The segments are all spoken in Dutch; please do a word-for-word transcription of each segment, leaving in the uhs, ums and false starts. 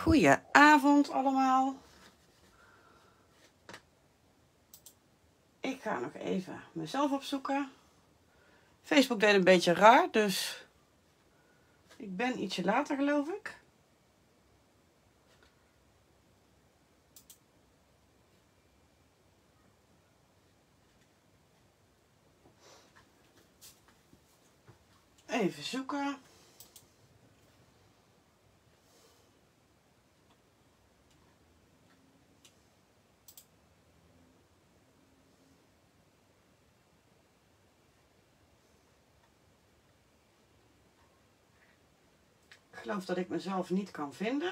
Goedenavond allemaal. Ik ga nog even mezelf opzoeken. Facebook deed een beetje raar, dus ik ben ietsje later, geloof ik. Even zoeken. Ik geloof dat ik mezelf niet kan vinden.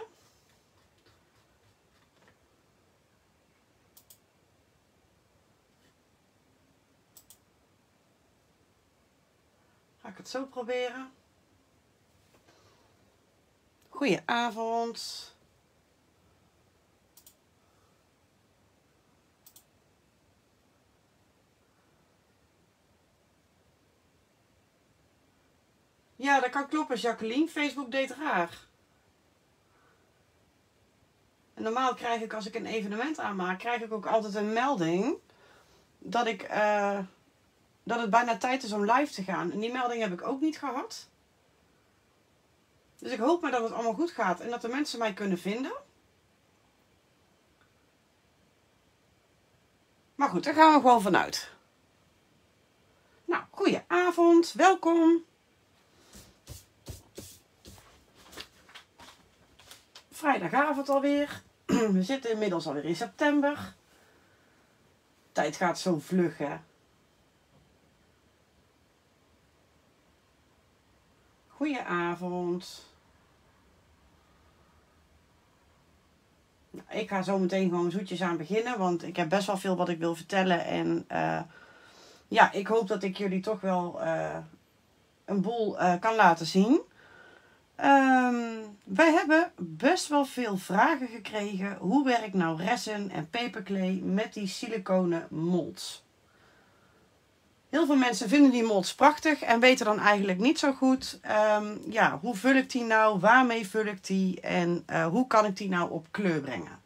Ga ik het zo proberen. Goedenavond. Ja, dat kan kloppen, Jacqueline. Facebook deed raar. En normaal krijg ik, als ik een evenement aanmaak, krijg ik ook altijd een melding dat ik uh, dat het bijna tijd is om live te gaan. En die melding heb ik ook niet gehad. Dus ik hoop maar dat het allemaal goed gaat en dat de mensen mij kunnen vinden. Maar goed, daar gaan we gewoon vanuit. Nou, goedenavond, welkom. Vrijdagavond alweer. We zitten inmiddels alweer in september. Tijd gaat zo vlug, hè. Goedenavond. Nou, ik ga zo meteen gewoon zoetjes aan beginnen, want ik heb best wel veel wat ik wil vertellen. En uh, ja, ik hoop dat ik jullie toch wel uh, een boel uh, kan laten zien. Um, wij hebben best wel veel vragen gekregen. Hoe werkt nou resin en paperclay met die siliconen molds? Heel veel mensen vinden die molds prachtig en weten dan eigenlijk niet zo goed. Um, ja, hoe vul ik die nou? Waarmee vul ik die? En uh, hoe kan ik die nou op kleur brengen?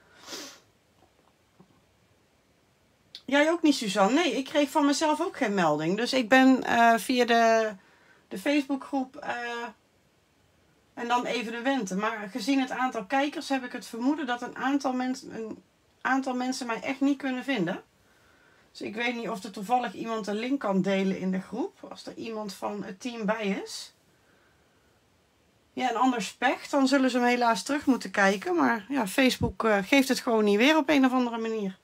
Jij ook niet, Suzanne? Nee, ik kreeg van mezelf ook geen melding. Dus ik ben uh, via de, de Facebookgroep uh, en dan evenementen. Maar gezien het aantal kijkers heb ik het vermoeden dat een aantal, mens, een aantal mensen mij echt niet kunnen vinden. Dus ik weet niet of er toevallig iemand een link kan delen in de groep. Als er iemand van het team bij is. Ja, en anders pech. Dan zullen ze hem helaas terug moeten kijken. Maar ja, Facebook uh, geeft het gewoon niet weer op een of andere manier.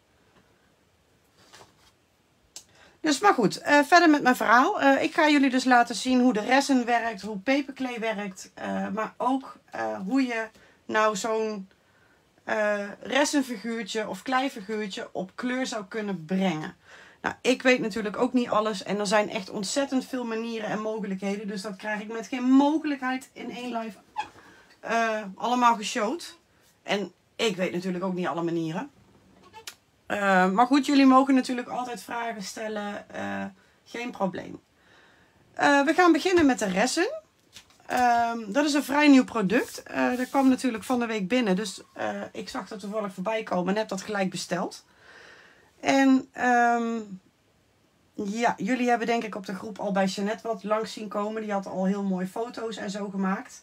Dus maar goed, uh, verder met mijn verhaal. Uh, ik ga jullie dus laten zien hoe de resin werkt, hoe paperclay werkt. Uh, maar ook uh, hoe je nou zo'n uh, resinfiguurtje of kleifiguurtje op kleur zou kunnen brengen. Nou, ik weet natuurlijk ook niet alles en er zijn echt ontzettend veel manieren en mogelijkheden. Dus dat krijg ik met geen mogelijkheid in één live uh, allemaal geshowd. En ik weet natuurlijk ook niet alle manieren. Uh, maar goed, jullie mogen natuurlijk altijd vragen stellen. Uh, geen probleem. Uh, we gaan beginnen met de resin. Uh, dat is een vrij nieuw product. Uh, dat kwam natuurlijk van de week binnen. Dus uh, ik zag dat toevallig voorbij komen en heb dat gelijk besteld. En um, ja, jullie hebben denk ik op de groep al bij Jeannette wat langs zien komen. Die had al heel mooie foto's en zo gemaakt.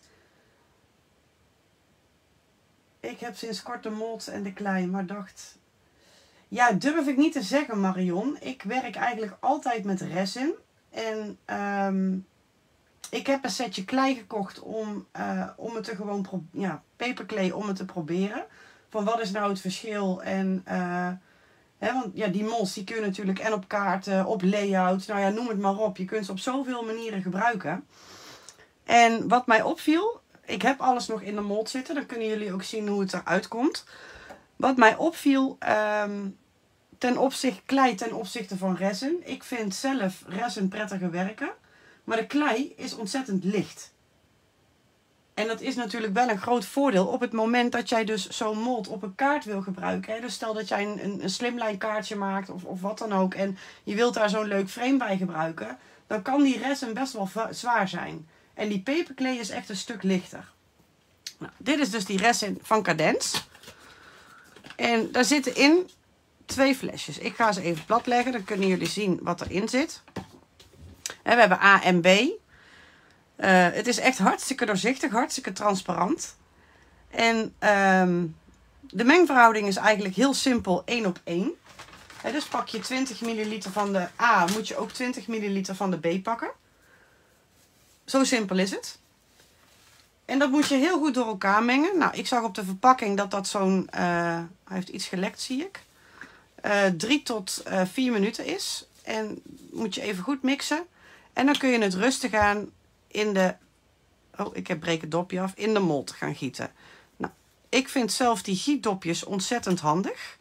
Ik heb sinds kort de molds en de klei, maar dacht... Ja, durf ik niet te zeggen, Marion. Ik werk eigenlijk altijd met resin. En um, ik heb een setje klei gekocht om, uh, om het te gewoon... Pro ja, paperclay om het te proberen. Van wat is nou het verschil en... Uh, He, want ja, die molds die kun je natuurlijk en op kaarten, op layout, nou ja, noem het maar op. Je kunt ze op zoveel manieren gebruiken. En wat mij opviel, ik heb alles nog in de mold zitten. Dan kunnen jullie ook zien hoe het eruit komt. Wat mij opviel, um, ten opzichte klei ten opzichte van resin. Ik vind zelf resin prettiger werken. Maar de klei is ontzettend licht. En dat is natuurlijk wel een groot voordeel op het moment dat jij dus zo'n mold op een kaart wil gebruiken. Hè? Dus stel dat jij een, een, een slimline kaartje maakt of, of wat dan ook. En je wilt daar zo'n leuk frame bij gebruiken. Dan kan die resin best wel zwaar zijn. En die paperclay is echt een stuk lichter. Nou, dit is dus die resin van Cadence. En daar zitten in twee flesjes. Ik ga ze even plat leggen, dan kunnen jullie zien wat erin zit. En we hebben A en B. Uh, het is echt hartstikke doorzichtig, hartstikke transparant. En um, de mengverhouding is eigenlijk heel simpel, één op één. He, dus pak je twintig milliliter van de A, moet je ook twintig milliliter van de B pakken. Zo simpel is het. En dat moet je heel goed door elkaar mengen. Nou, ik zag op de verpakking dat dat zo'n, uh, hij heeft iets gelekt zie ik. Uh, drie tot vier minuten is. En moet je even goed mixen. En dan kun je het rustig aan in de, oh ik heb breek het dopje af, in de mold gaan gieten. Nou, ik vind zelf die gietdopjes ontzettend handig.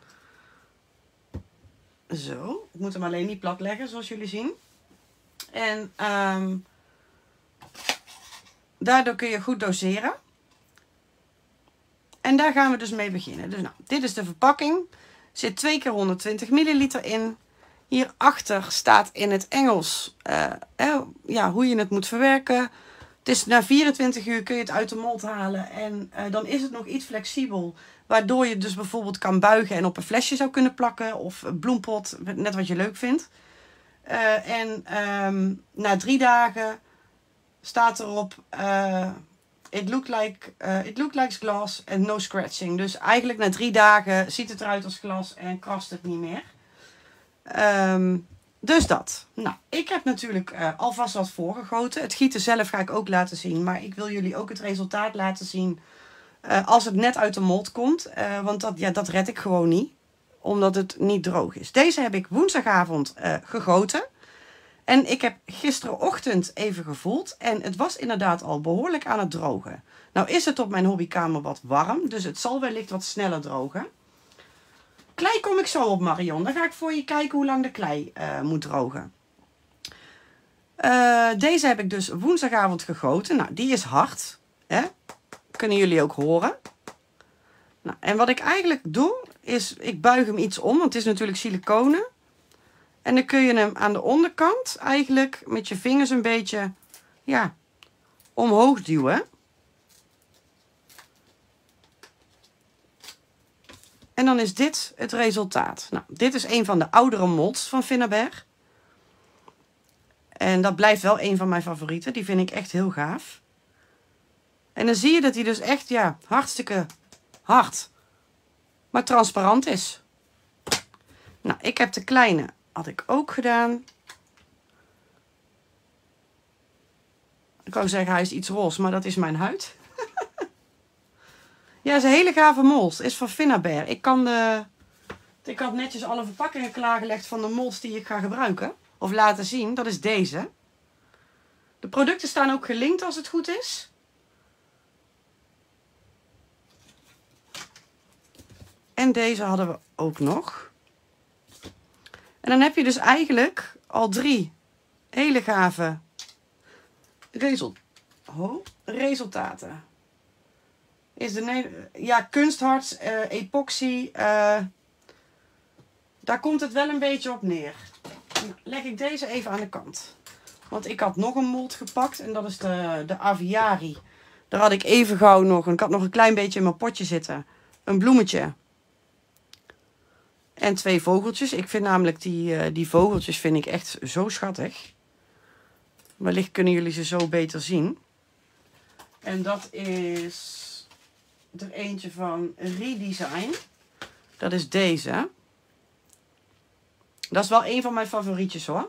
Zo, ik moet hem alleen niet plat leggen zoals jullie zien. En um, daardoor kun je goed doseren. En daar gaan we dus mee beginnen. Dus nou, dit is de verpakking. Er zit twee keer honderdtwintig milliliter in. Hierachter staat in het Engels uh, eh, ja, hoe je het moet verwerken. Het is na vierentwintig uur kun je het uit de mold halen. En uh, dan is het nog iets flexibel. Waardoor je dus bijvoorbeeld kan buigen en op een flesje zou kunnen plakken. Of een bloempot, net wat je leuk vindt. Uh, en um, na drie dagen staat erop... Uh, It looked like, uh, it looked like glass and no scratching. Dus eigenlijk na drie dagen ziet het eruit als glas en krast het niet meer. Um, dus dat. Nou, ik heb natuurlijk uh, alvast wat voorgegoten. Het gieten zelf ga ik ook laten zien. Maar ik wil jullie ook het resultaat laten zien uh, als het net uit de mold komt. Uh, want dat, ja, dat red ik gewoon niet. Omdat het niet droog is. Deze heb ik woensdagavond uh, gegoten. En ik heb gisterenochtend even gevoeld. En het was inderdaad al behoorlijk aan het drogen. Nou is het op mijn hobbykamer wat warm. Dus het zal wellicht wat sneller drogen. Klei kom ik zo op, Marion. Dan ga ik voor je kijken hoe lang de klei uh, moet drogen. Uh, deze heb ik dus woensdagavond gegoten. Nou, die is hard. Hè? Kunnen jullie ook horen. Nou, en wat ik eigenlijk doe, is ik buig hem iets om. Want het is natuurlijk siliconen. En dan kun je hem aan de onderkant eigenlijk met je vingers een beetje ja, omhoog duwen. En dan is dit het resultaat. Nou, dit is een van de oudere molds van Finnabair. En dat blijft wel een van mijn favorieten. Die vind ik echt heel gaaf. En dan zie je dat hij dus echt ja, hartstikke hard, maar transparant is. Nou, ik heb de kleine, had ik ook gedaan. Ik wou zeggen hij is iets roze, maar dat is mijn huid. Ja, het is een hele gave mold. Is van Finnabair. Ik kan de... Ik had netjes alle verpakkingen klaargelegd van de molds die ik ga gebruiken. Of laten zien. Dat is deze. De producten staan ook gelinkt als het goed is. En deze hadden we ook nog. En dan heb je dus eigenlijk al drie hele gave result oh, resultaten. Is de ja, kunsthards, uh, epoxy, uh, daar komt het wel een beetje op neer. Dan leg ik deze even aan de kant. Want ik had nog een mold gepakt en dat is de, de Aviari. Daar had ik even gauw nog, ik had nog een klein beetje in mijn potje zitten, een bloemetje. En twee vogeltjes. Ik vind namelijk die, uh, die vogeltjes vind ik echt zo schattig. Wellicht kunnen jullie ze zo beter zien. En dat is er eentje van Redesign. Dat is deze. Dat is wel een van mijn favorietjes hoor.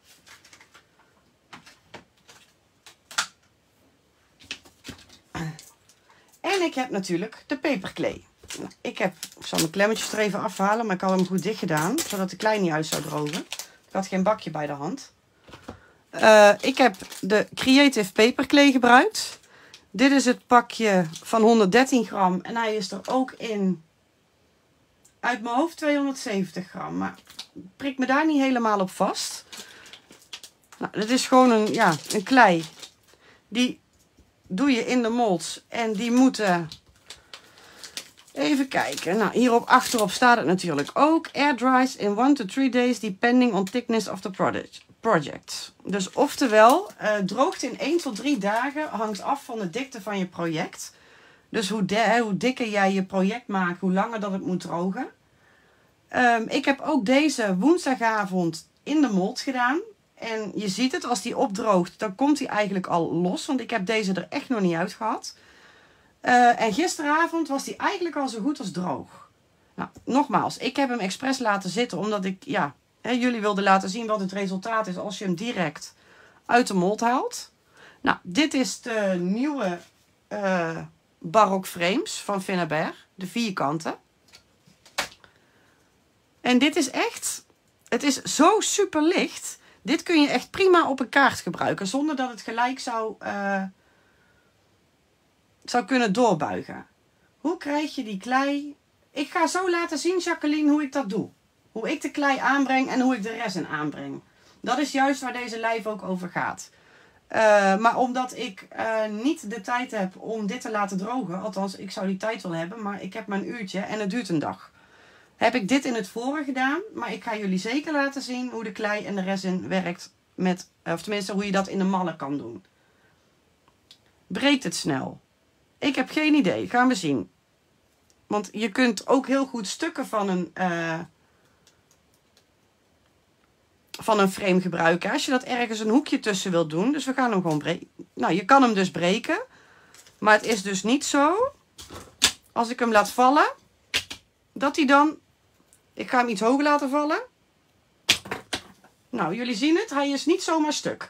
En ik heb natuurlijk de peperklee. Nou, ik, heb, ik zal mijn klemmetjes er even afhalen, maar ik had hem goed dicht gedaan, zodat de klei niet uit zou drogen. Ik had geen bakje bij de hand. Uh, ik heb de Creative Peperklee gebruikt. Dit is het pakje van honderddertien gram en hij is er ook in, uit mijn hoofd tweehonderdzeventig gram. Maar prik me daar niet helemaal op vast. Nou, dit is gewoon een, ja, een klei. Die doe je in de molds en die moeten... Even kijken. Nou, hierop achterop staat het natuurlijk ook. Air dries in one to three days depending on thickness of the product. project. Dus oftewel, uh, droogt in één tot drie dagen, hangt af van de dikte van je project. Dus hoe, de, hoe dikker jij je project maakt, hoe langer dat het moet drogen. Um, ik heb ook deze woensdagavond in de mold gedaan. En je ziet het, als die opdroogt, dan komt hij eigenlijk al los. Want ik heb deze er echt nog niet uit gehad. Uh, en gisteravond was die eigenlijk al zo goed als droog. Nou, nogmaals, ik heb hem expres laten zitten. Omdat ik, ja, hè, jullie wilden laten zien wat het resultaat is als je hem direct uit de mold haalt. Nou, dit is de nieuwe uh, Baroque frames van Finnabair. De vierkanten. En dit is echt, het is zo super licht. Dit kun je echt prima op een kaart gebruiken. Zonder dat het gelijk zou, uh, zou kunnen doorbuigen. Hoe krijg je die klei? Ik ga zo laten zien, Jacqueline, hoe ik dat doe. Hoe ik de klei aanbreng en hoe ik de resin aanbreng. Dat is juist waar deze live ook over gaat. Uh, maar omdat ik uh, niet de tijd heb om dit te laten drogen. Althans, ik zou die tijd wel hebben. Maar ik heb maar een uurtje en het duurt een dag. Heb ik dit in het voren gedaan. Maar ik ga jullie zeker laten zien hoe de klei en de resin werkt. Met, of tenminste hoe je dat in de mallen kan doen. Breekt het snel? Ik heb geen idee. Gaan we zien. Want je kunt ook heel goed stukken van een, uh, van een frame gebruiken. Als je dat ergens een hoekje tussen wilt doen. Dus we gaan hem gewoon breken. Nou, je kan hem dus breken. Maar het is dus niet zo. Als ik hem laat vallen. Dat hij dan... Ik ga hem iets hoger laten vallen. Nou, jullie zien het. Hij is niet zomaar stuk.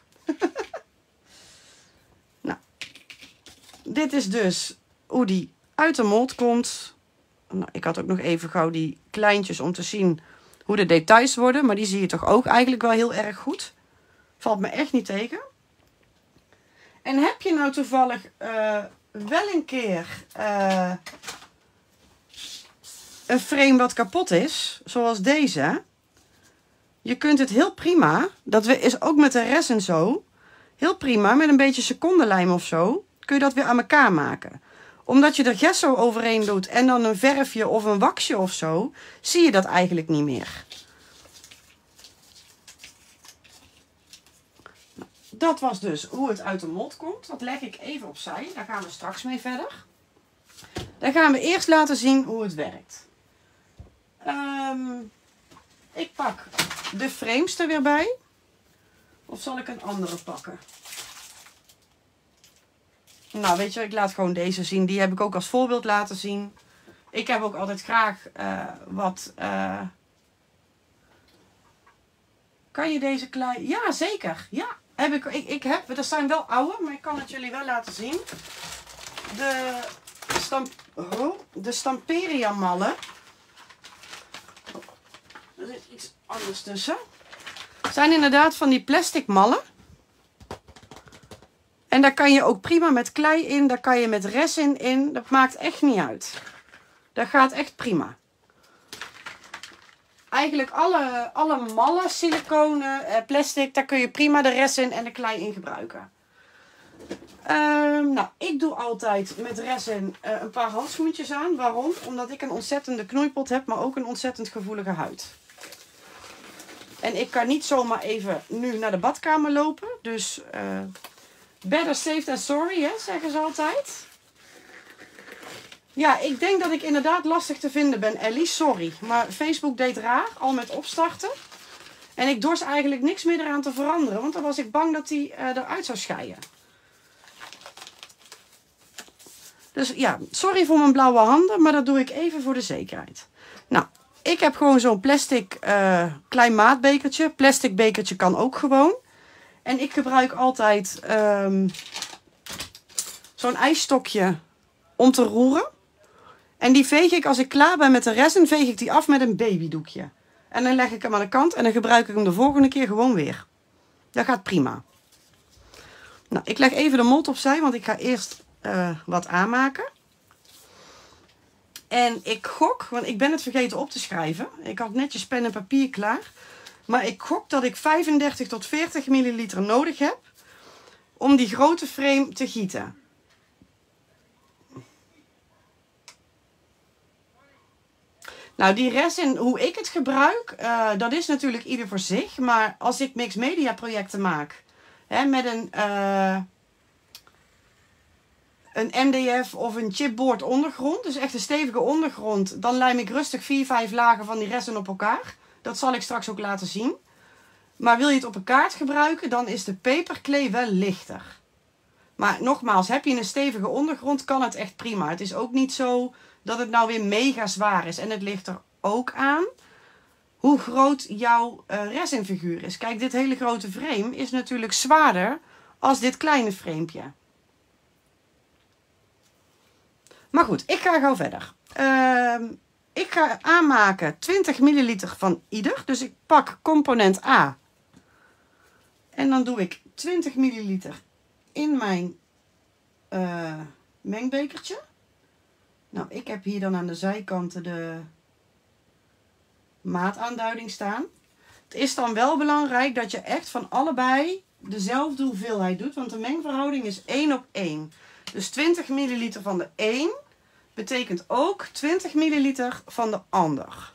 Nou. Dit is dus hoe die uit de mold komt. Nou, ik had ook nog even gauw die kleintjes om te zien hoe de details worden. Maar die zie je toch ook eigenlijk wel heel erg goed. Valt me echt niet tegen. En heb je nou toevallig uh, wel een keer... Uh, een frame wat kapot is, zoals deze. Je kunt het heel prima, dat is ook met de resin zo, heel prima met een beetje secondenlijm of zo, kun je dat weer aan elkaar maken. Omdat je er gesso overheen doet en dan een verfje of een waxje of zo, zie je dat eigenlijk niet meer. Dat was dus hoe het uit de mold komt. Dat leg ik even opzij, daar gaan we straks mee verder. Dan gaan we eerst laten zien hoe het werkt. Um, ik pak de frames er weer bij. Of zal ik een andere pakken? Nou, weet je, ik laat gewoon deze zien. Die heb ik ook als voorbeeld laten zien. Ik heb ook altijd graag uh, wat... Uh... Kan je deze klei... Ja, zeker. Ja, heb ik, ik, ik heb... Er zijn wel oude, maar ik kan het jullie wel laten zien. De, stamp, oh, de Stamperia mallen. Er zit iets anders tussen. Het zijn inderdaad van die plastic mallen. En daar kan je ook prima met klei in. Daar kan je met resin in. Dat maakt echt niet uit. Dat gaat echt prima. Eigenlijk alle, alle mallen, siliconen, plastic. Daar kun je prima de resin en de klei in gebruiken. Um, nou, ik doe altijd met resin uh, een paar handschoentjes aan. Waarom? Omdat ik een ontzettende knoeipot heb, maar ook een ontzettend gevoelige huid. En ik kan niet zomaar even nu naar de badkamer lopen. Dus uh, better safe than sorry, hè, zeggen ze altijd. Ja, ik denk dat ik inderdaad lastig te vinden ben, Ellie. Sorry. Maar Facebook deed raar, al met opstarten. En ik dorst eigenlijk niks meer eraan te veranderen. Want dan was ik bang dat die uh, eruit zou scheiden. Dus ja, sorry voor mijn blauwe handen, maar dat doe ik even voor de zekerheid. Nou, ik heb gewoon zo'n plastic uh, klein maatbekertje. Plastic bekertje kan ook gewoon. En ik gebruik altijd um, zo'n ijsstokje om te roeren. En die veeg ik, als ik klaar ben met de resin, veeg ik die af met een babydoekje. En dan leg ik hem aan de kant en dan gebruik ik hem de volgende keer gewoon weer. Dat gaat prima. Nou, ik leg even de mold opzij, want ik ga eerst uh, wat aanmaken. En ik gok, want ik ben het vergeten op te schrijven. Ik had netjes pen en papier klaar. Maar ik gok dat ik vijfendertig tot veertig milliliter nodig heb om die grote frame te gieten. Nou, die resin, hoe ik het gebruik, uh, dat is natuurlijk ieder voor zich. Maar als ik mixed media projecten maak, hè, met een, uh, een M D F of een chipboard ondergrond, dus echt een stevige ondergrond, dan lijm ik rustig vier, vijf lagen van die resin op elkaar. Dat zal ik straks ook laten zien. Maar wil je het op een kaart gebruiken, dan is de peperklee wel lichter. Maar nogmaals, heb je een stevige ondergrond, kan het echt prima. Het is ook niet zo dat het nou weer mega zwaar is. En het ligt er ook aan hoe groot jouw uh, resinfiguur is. Kijk, dit hele grote frame is natuurlijk zwaarder als dit kleine framepje. Maar goed, ik ga gauw verder. Uh, ik ga aanmaken twintig milliliter van ieder. Dus ik pak component A. En dan doe ik twintig milliliter in mijn uh, mengbekertje. Nou, ik heb hier dan aan de zijkanten de maataanduiding staan. Het is dan wel belangrijk dat je echt van allebei dezelfde hoeveelheid doet. Want de mengverhouding is één op één. Dus twintig milliliter van de een betekent ook twintig milliliter van de ander.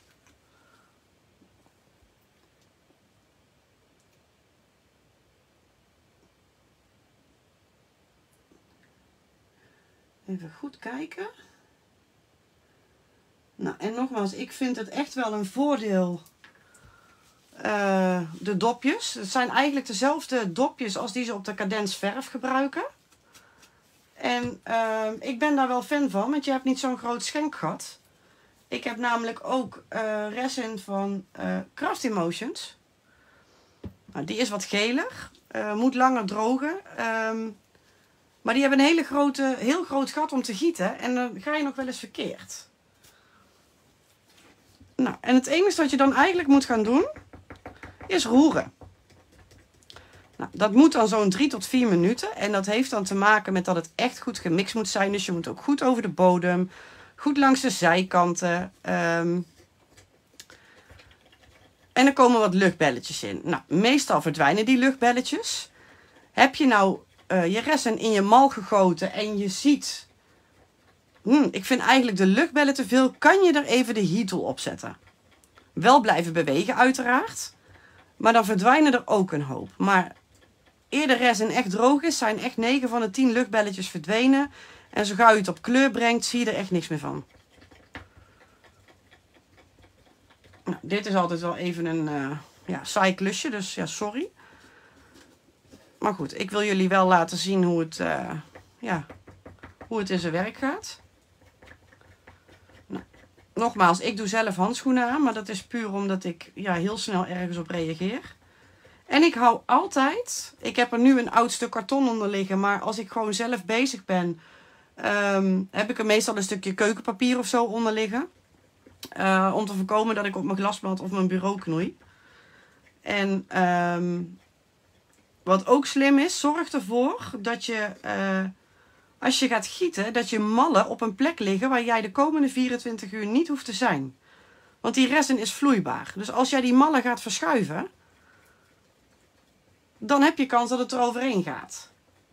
Even goed kijken. Nou, en nogmaals, ik vind het echt wel een voordeel. Uh, de dopjes. Het zijn eigenlijk dezelfde dopjes als die ze op de Cadence verf gebruiken. En uh, ik ben daar wel fan van, want je hebt niet zo'n groot schenkgat. Ik heb namelijk ook uh, resin van uh, Craft Emotions. Nou, die is wat geler. Uh, moet langer drogen. Um, maar die hebben een hele grote, heel groot gat om te gieten. En dan ga je nog wel eens verkeerd. Nou, en het enige wat je dan eigenlijk moet gaan doen, is roeren. Nou, dat moet dan zo'n drie tot vier minuten. En dat heeft dan te maken met dat het echt goed gemixt moet zijn. Dus je moet ook goed over de bodem. Goed langs de zijkanten. Um, en er komen wat luchtbelletjes in. Nou, meestal verdwijnen die luchtbelletjes. Heb je nou uh, je resin in je mal gegoten en je ziet... Hmm, ik vind eigenlijk de luchtbellen te veel. Kan je er even de heat tool op zetten. Wel blijven bewegen uiteraard. Maar dan verdwijnen er ook een hoop. Maar eer de resin echt droog is, zijn echt negen van de tien luchtbelletjes verdwenen. En zo gauw je het op kleur brengt, zie je er echt niks meer van. Nou, dit is altijd wel even een uh, ja, saai klusje, dus ja, sorry. Maar goed, ik wil jullie wel laten zien hoe het, uh, ja, hoe het in zijn werk gaat. Nou, nogmaals, ik doe zelf handschoenen aan, maar dat is puur omdat ik ja, heel snel ergens op reageer. En ik hou altijd, ik heb er nu een oud stuk karton onder liggen, maar als ik gewoon zelf bezig ben, um, heb ik er meestal een stukje keukenpapier of zo onder liggen. Uh, om te voorkomen dat ik op mijn glasblad of mijn bureau knoei. En um, wat ook slim is, zorg ervoor dat je, uh, als je gaat gieten, dat je mallen op een plek liggen waar jij de komende vierentwintig uur niet hoeft te zijn. Want die resin is vloeibaar. Dus als jij die mallen gaat verschuiven, dan heb je kans dat het er overheen gaat.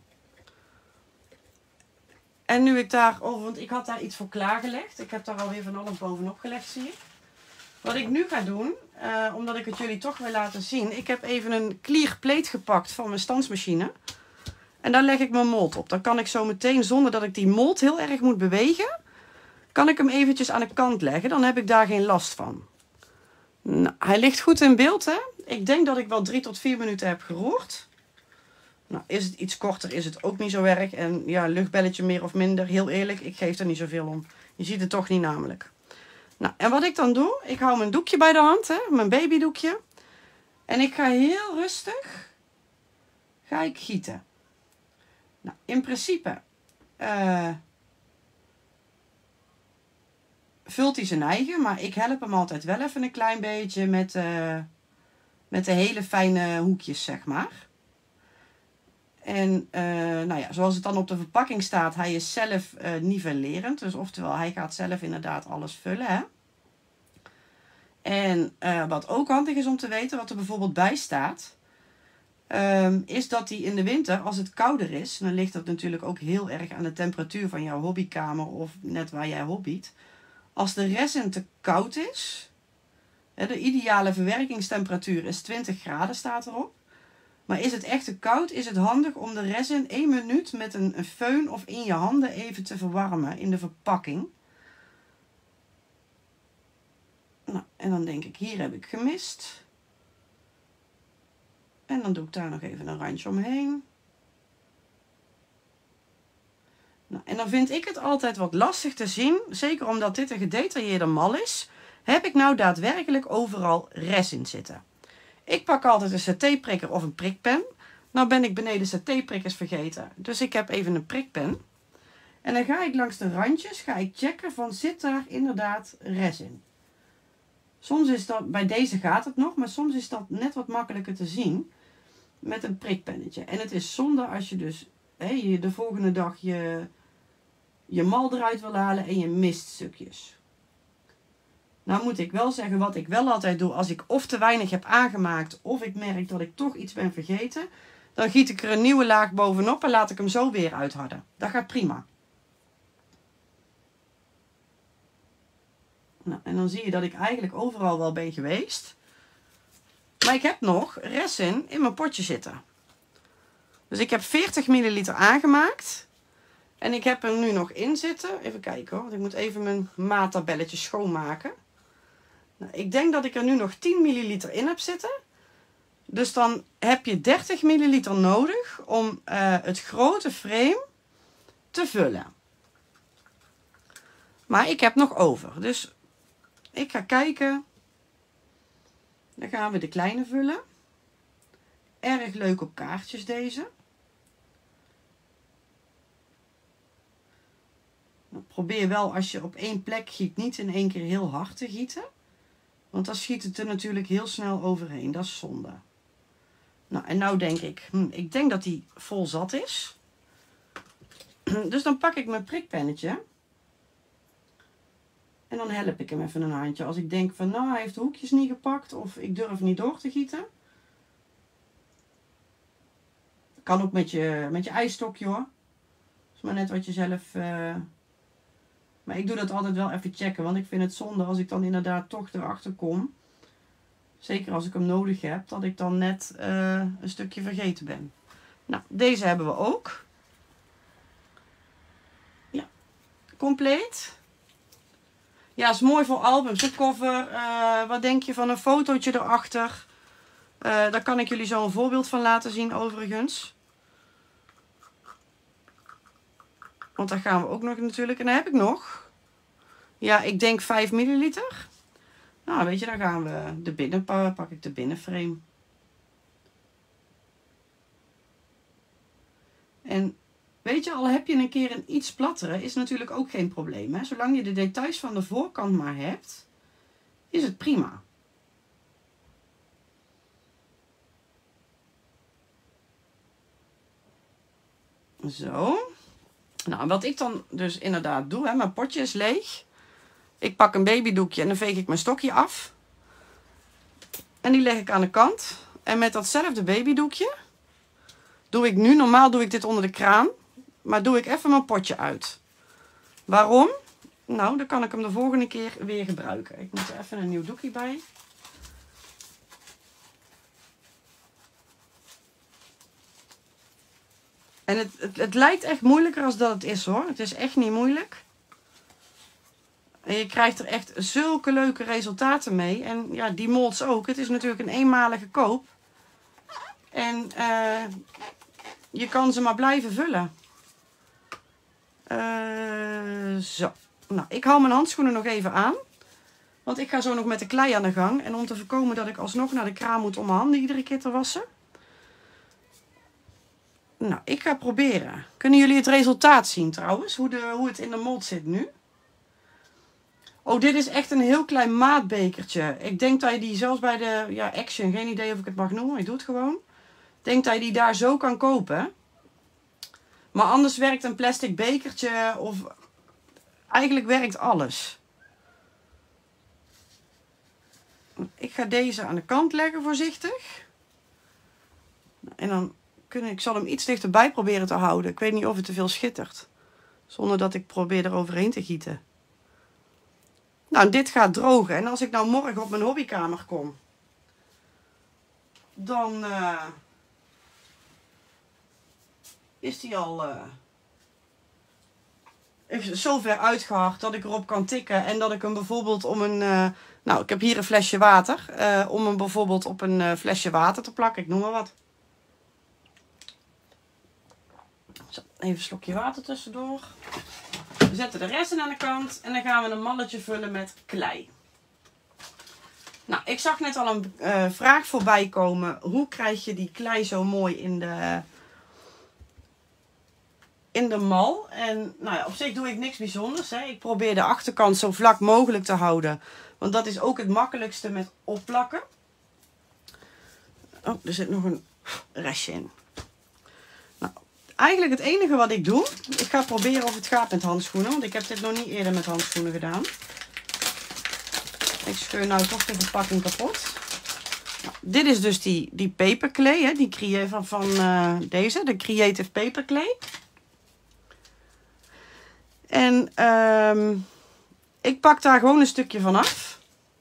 En nu ik daar over, want ik had daar iets voor klaargelegd. Ik heb daar alweer van alles bovenop gelegd, zie ik. Wat ik nu ga doen, uh, omdat ik het jullie toch wil laten zien. Ik heb even een clear plate gepakt van mijn stansmachine. En daar leg ik mijn mold op. Dan kan ik zo meteen, zonder dat ik die mold heel erg moet bewegen, kan ik hem eventjes aan de kant leggen. Dan heb ik daar geen last van. Nou, hij ligt goed in beeld, hè. Ik denk dat ik wel drie tot vier minuten heb geroerd. Nou, is het iets korter, is het ook niet zo erg. En ja, luchtbelletje meer of minder, heel eerlijk, ik geef er niet zoveel om. Je ziet het toch niet namelijk. Nou, en wat ik dan doe, ik hou mijn doekje bij de hand, hè, mijn babydoekje. En ik ga heel rustig, ga ik gieten. Nou, in principe uh, vult hij zijn eigen, maar ik help hem altijd wel even een klein beetje met, uh, met de hele fijne hoekjes, zeg maar. En uh, nou ja, zoals het dan op de verpakking staat, hij is zelf uh, nivellerend. Dus oftewel, hij gaat zelf inderdaad alles vullen. Hè? En uh, wat ook handig is om te weten, wat er bijvoorbeeld bij staat, um, is dat hij in de winter, als het kouder is, dan ligt dat natuurlijk ook heel erg aan de temperatuur van jouw hobbykamer of net waar jij hobbyt. Als de resin te koud is, hè, de ideale verwerkingstemperatuur is twintig graden, staat erop. Maar is het echt te koud, is het handig om de resin één minuut met een, een föhn of in je handen even te verwarmen in de verpakking. Nou, en dan denk ik, hier heb ik gemist. En dan doe ik daar nog even een randje omheen. Nou, en dan vind ik het altijd wat lastig te zien, zeker omdat dit een gedetailleerde mal is, heb ik nou daadwerkelijk overal resin zitten. Ik pak altijd een satéprikker of een prikpen. Nou ben ik beneden satéprikkers vergeten, dus ik heb even een prikpen. En dan ga ik langs de randjes ga ik checken van zit daar inderdaad resin. Soms is dat, bij deze gaat het nog, maar soms is dat net wat makkelijker te zien met een prikpennetje. En het is zonde als je dus hé, je de volgende dag je, je mal eruit wil halen en je mist stukjes. Nou moet ik wel zeggen, wat ik wel altijd doe, als ik of te weinig heb aangemaakt, of ik merk dat ik toch iets ben vergeten, dan giet ik er een nieuwe laag bovenop en laat ik hem zo weer uitharden. Dat gaat prima. Nou, en dan zie je dat ik eigenlijk overal wel ben geweest. Maar ik heb nog resin in mijn potje zitten. Dus ik heb veertig milliliter aangemaakt. En ik heb er nu nog in zitten. Even kijken hoor, want ik moet even mijn maattabelletje schoonmaken. Nou, ik denk dat ik er nu nog tien milliliter in heb zitten. Dus dan heb je dertig milliliter nodig om uh, het grote frame te vullen. Maar ik heb nog over. Dus ik ga kijken. Dan gaan we de kleine vullen. Erg leuk op kaartjes deze. Probeer wel als je op één plek giet niet in één keer heel hard te gieten. Want dan schiet het er natuurlijk heel snel overheen. Dat is zonde. Nou, en nou denk ik, hm, ik denk dat die vol zat is. Dus dan pak ik mijn prikpennetje. En dan help ik hem even een handje. Als ik denk van, nou, hij heeft de hoekjes niet gepakt. Of ik durf niet door te gieten. Kan ook met je, met je ijsstokje hoor. Dat is maar net wat je zelf... Uh... Maar ik doe dat altijd wel even checken. Want ik vind het zonde als ik dan inderdaad toch erachter kom. Zeker als ik hem nodig heb. Dat ik dan net uh, een stukje vergeten ben. Nou, deze hebben we ook. Ja, compleet. Ja, is mooi voor albums. Een cover. Uh, wat denk je van een fotootje erachter? Uh, daar kan ik jullie zo een voorbeeld van laten zien overigens. Want daar gaan we ook nog natuurlijk. En dan heb ik nog. Ja, ik denk vijf milliliter. Nou, weet je, dan gaan we de binnen, pak ik de binnenframe. En weet je, al heb je een keer een iets plattere, is natuurlijk ook geen probleem. Hè? Zolang je de details van de voorkant maar hebt, is het prima. Zo. Nou, wat ik dan dus inderdaad doe, hè, mijn potje is leeg. Ik pak een babydoekje en dan veeg ik mijn stokje af. En die leg ik aan de kant. En met datzelfde babydoekje doe ik nu, normaal doe ik dit onder de kraan. Maar doe ik even mijn potje uit. Waarom? Nou, dan kan ik hem de volgende keer weer gebruiken. Ik moet er even een nieuw doekje bij. En het, het, het lijkt echt moeilijker als dat het is hoor. Het is echt niet moeilijk. En je krijgt er echt zulke leuke resultaten mee. En ja, die molds ook. Het is natuurlijk een eenmalige koop. En uh, je kan ze maar blijven vullen. Uh, zo. Nou, ik hou mijn handschoenen nog even aan. Want ik ga zo nog met de klei aan de gang. En om te voorkomen dat ik alsnog naar de kraan moet om mijn handen iedere keer te wassen. Nou, ik ga proberen. Kunnen jullie het resultaat zien trouwens? Hoe, de, hoe het in de mold zit nu? Oh, dit is echt een heel klein maatbekertje. Ik denk dat je die zelfs bij de ja, Action, geen idee of ik het mag noemen, ik doe het gewoon. Ik denk dat je die daar zo kan kopen. Maar anders werkt een plastic bekertje of eigenlijk werkt alles. Ik ga deze aan de kant leggen voorzichtig. En dan kun ik, ik zal hem iets dichterbij proberen te houden. Ik weet niet of het te veel schittert. Zonder dat ik probeer er overheen te gieten. Nou, dit gaat drogen. En als ik nou morgen op mijn hobbykamer kom, dan, uh, is die al uh, zo ver uitgehard dat ik erop kan tikken. En dat ik hem bijvoorbeeld om een... Uh, nou, ik heb hier een flesje water. Uh, om hem bijvoorbeeld op een uh, flesje water te plakken. Ik noem maar wat. Zo, even een slokje water tussendoor. We zetten de resten aan de kant. En dan gaan we een malletje vullen met klei. Nou, ik zag net al een uh, vraag voorbij komen. Hoe krijg je die klei zo mooi in de, in de mal? En nou ja, op zich doe ik niks bijzonders. Hè. Ik probeer de achterkant zo vlak mogelijk te houden. Want dat is ook het makkelijkste met opplakken. Oh, er zit nog een restje in. Nou, eigenlijk het enige wat ik doe. Ik ga proberen of het gaat met handschoenen. Want ik heb dit nog niet eerder met handschoenen gedaan. Ik scheur nou toch de verpakking kapot. Nou, dit is dus die, die paperclay. Hè, die creë van, van uh, deze. De Creative Paperclay. En um, ik pak daar gewoon een stukje van af.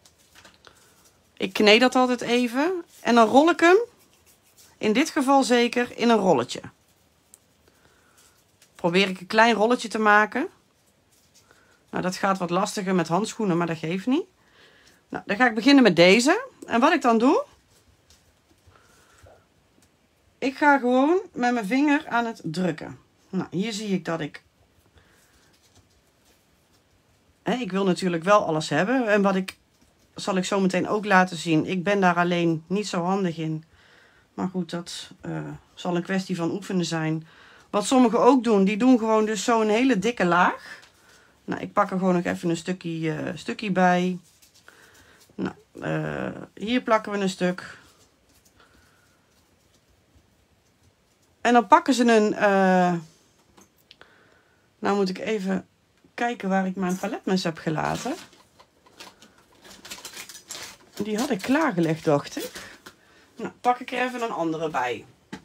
Ik kneed dat altijd even. En dan rol ik hem. In dit geval zeker in een rolletje. Probeer ik een klein rolletje te maken. Nou, dat gaat wat lastiger met handschoenen, maar dat geeft niet. Nou, dan ga ik beginnen met deze. En wat ik dan doe. Ik ga gewoon met mijn vinger aan het drukken. Nou, hier zie ik dat ik... Hè, ik wil natuurlijk wel alles hebben. En wat ik... zal ik zo meteen ook laten zien. Ik ben daar alleen niet zo handig in. Maar goed, dat uh, zal een kwestie van oefenen zijn. Wat sommigen ook doen. Die doen gewoon dus zo'n hele dikke laag. Nou, ik pak er gewoon nog even een stukje, uh, stukje bij. Nou, uh, hier plakken we een stuk. En dan pakken ze een... Uh, nou moet ik even kijken waar ik mijn paletmes heb gelaten. Die had ik klaargelegd, dacht ik. Nou, pak ik er even een andere bij.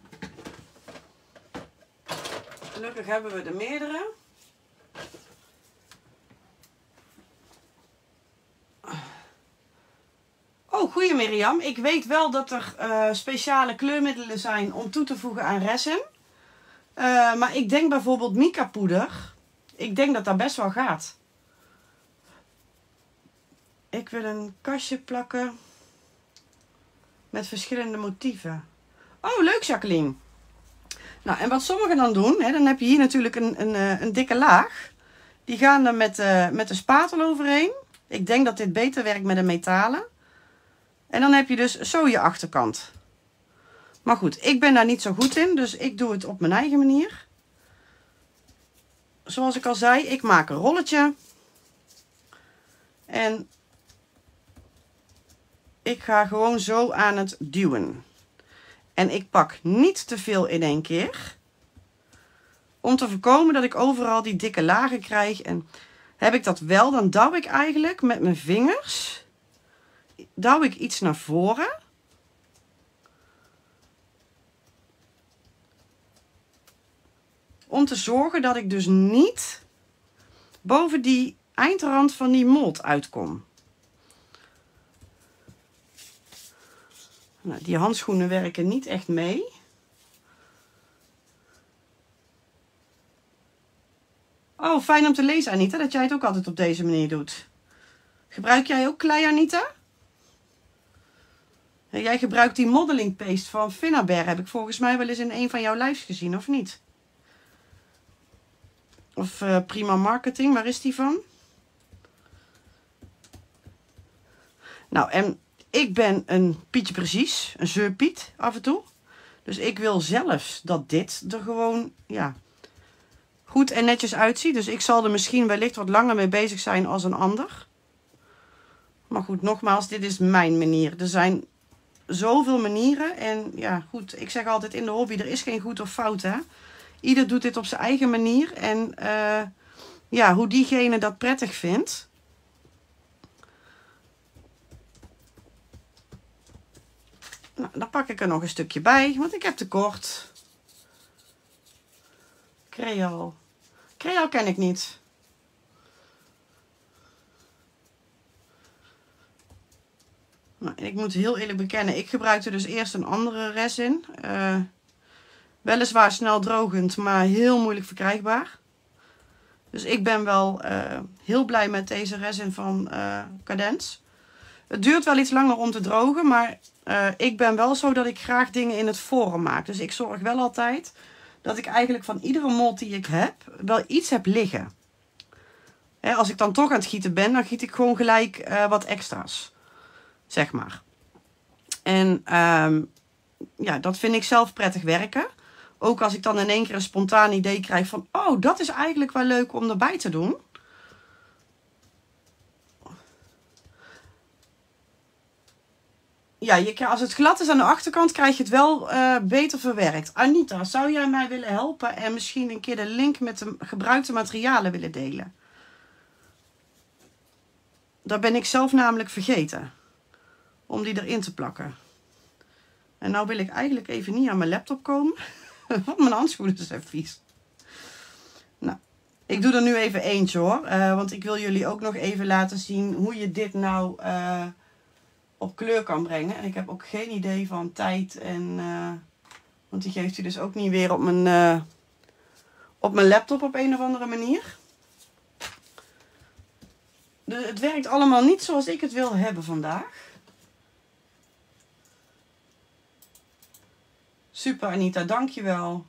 Gelukkig hebben we er meerdere. Oh, goeie Mirjam. Ik weet wel dat er uh, speciale kleurmiddelen zijn om toe te voegen aan resin. Uh, maar ik denk bijvoorbeeld mica poeder. Ik denk dat dat best wel gaat. Ik wil een kastje plakken met verschillende motieven. Oh, leuk Jacqueline. Nou, en wat sommigen dan doen, hè, dan heb je hier natuurlijk een, een, een dikke laag. Die gaan er met, uh, met de spatel overheen. Ik denk dat dit beter werkt met een metalen. En dan heb je dus zo je achterkant. Maar goed, ik ben daar niet zo goed in, dus ik doe het op mijn eigen manier. Zoals ik al zei, ik maak een rolletje. En ik ga gewoon zo aan het duwen. En ik pak niet te veel in één keer. Om te voorkomen dat ik overal die dikke lagen krijg. En heb ik dat wel, dan douw ik eigenlijk met mijn vingers. Douw ik iets naar voren. Om te zorgen dat ik dus niet boven die eindrand van die mold uitkom. Nou, die handschoenen werken niet echt mee. Oh, fijn om te lezen, Anita, dat jij het ook altijd op deze manier doet. Gebruik jij ook klei, Anita? Jij gebruikt die modeling paste van Finnabair. Heb ik volgens mij wel eens in een van jouw lives gezien, of niet? Of uh, Prima Marketing, waar is die van? Nou, en ik ben een Pietje precies, een zeurpiet af en toe. Dus ik wil zelfs dat dit er gewoon, ja, goed en netjes uitziet. Dus ik zal er misschien wellicht wat langer mee bezig zijn als een ander. Maar goed, nogmaals, dit is mijn manier. Er zijn zoveel manieren. En ja, goed, ik zeg altijd in de hobby, er is geen goed of fout, hè. Ieder doet dit op zijn eigen manier. En uh, ja, hoe diegene dat prettig vindt. Nou, dan pak ik er nog een stukje bij, want ik heb tekort. Creole. Creole ken ik niet. Nou, ik moet heel eerlijk bekennen, ik gebruikte dus eerst een andere resin. Uh, Weliswaar snel drogend, maar heel moeilijk verkrijgbaar. Dus ik ben wel uh, heel blij met deze resin van uh, Cadence. Het duurt wel iets langer om te drogen, maar uh, ik ben wel zo dat ik graag dingen in het forum maak. Dus ik zorg wel altijd dat ik eigenlijk van iedere mold die ik heb, wel iets heb liggen. Hè, als ik dan toch aan het gieten ben, dan giet ik gewoon gelijk uh, wat extra's. Zeg maar. En um, ja, dat vind ik zelf prettig werken. Ook als ik dan in één keer een spontaan idee krijg van, oh, dat is eigenlijk wel leuk om erbij te doen. Ja, je, als het glad is aan de achterkant, krijg je het wel uh, beter verwerkt. Anita, zou jij mij willen helpen en misschien een keer de link met de gebruikte materialen willen delen? Dat ben ik zelf namelijk vergeten. Om die erin te plakken. En nou wil ik eigenlijk even niet aan mijn laptop komen. Want mijn handschoenen zijn vies. Nou, ik doe er nu even eentje hoor. Uh, want ik wil jullie ook nog even laten zien hoe je dit nou uh, op kleur kan brengen. En ik heb ook geen idee van tijd. En, uh, want die geeft hij dus ook niet weer op mijn, uh, op mijn laptop op een of andere manier. Dus het werkt allemaal niet zoals ik het wil hebben vandaag. Super Anita, dankjewel.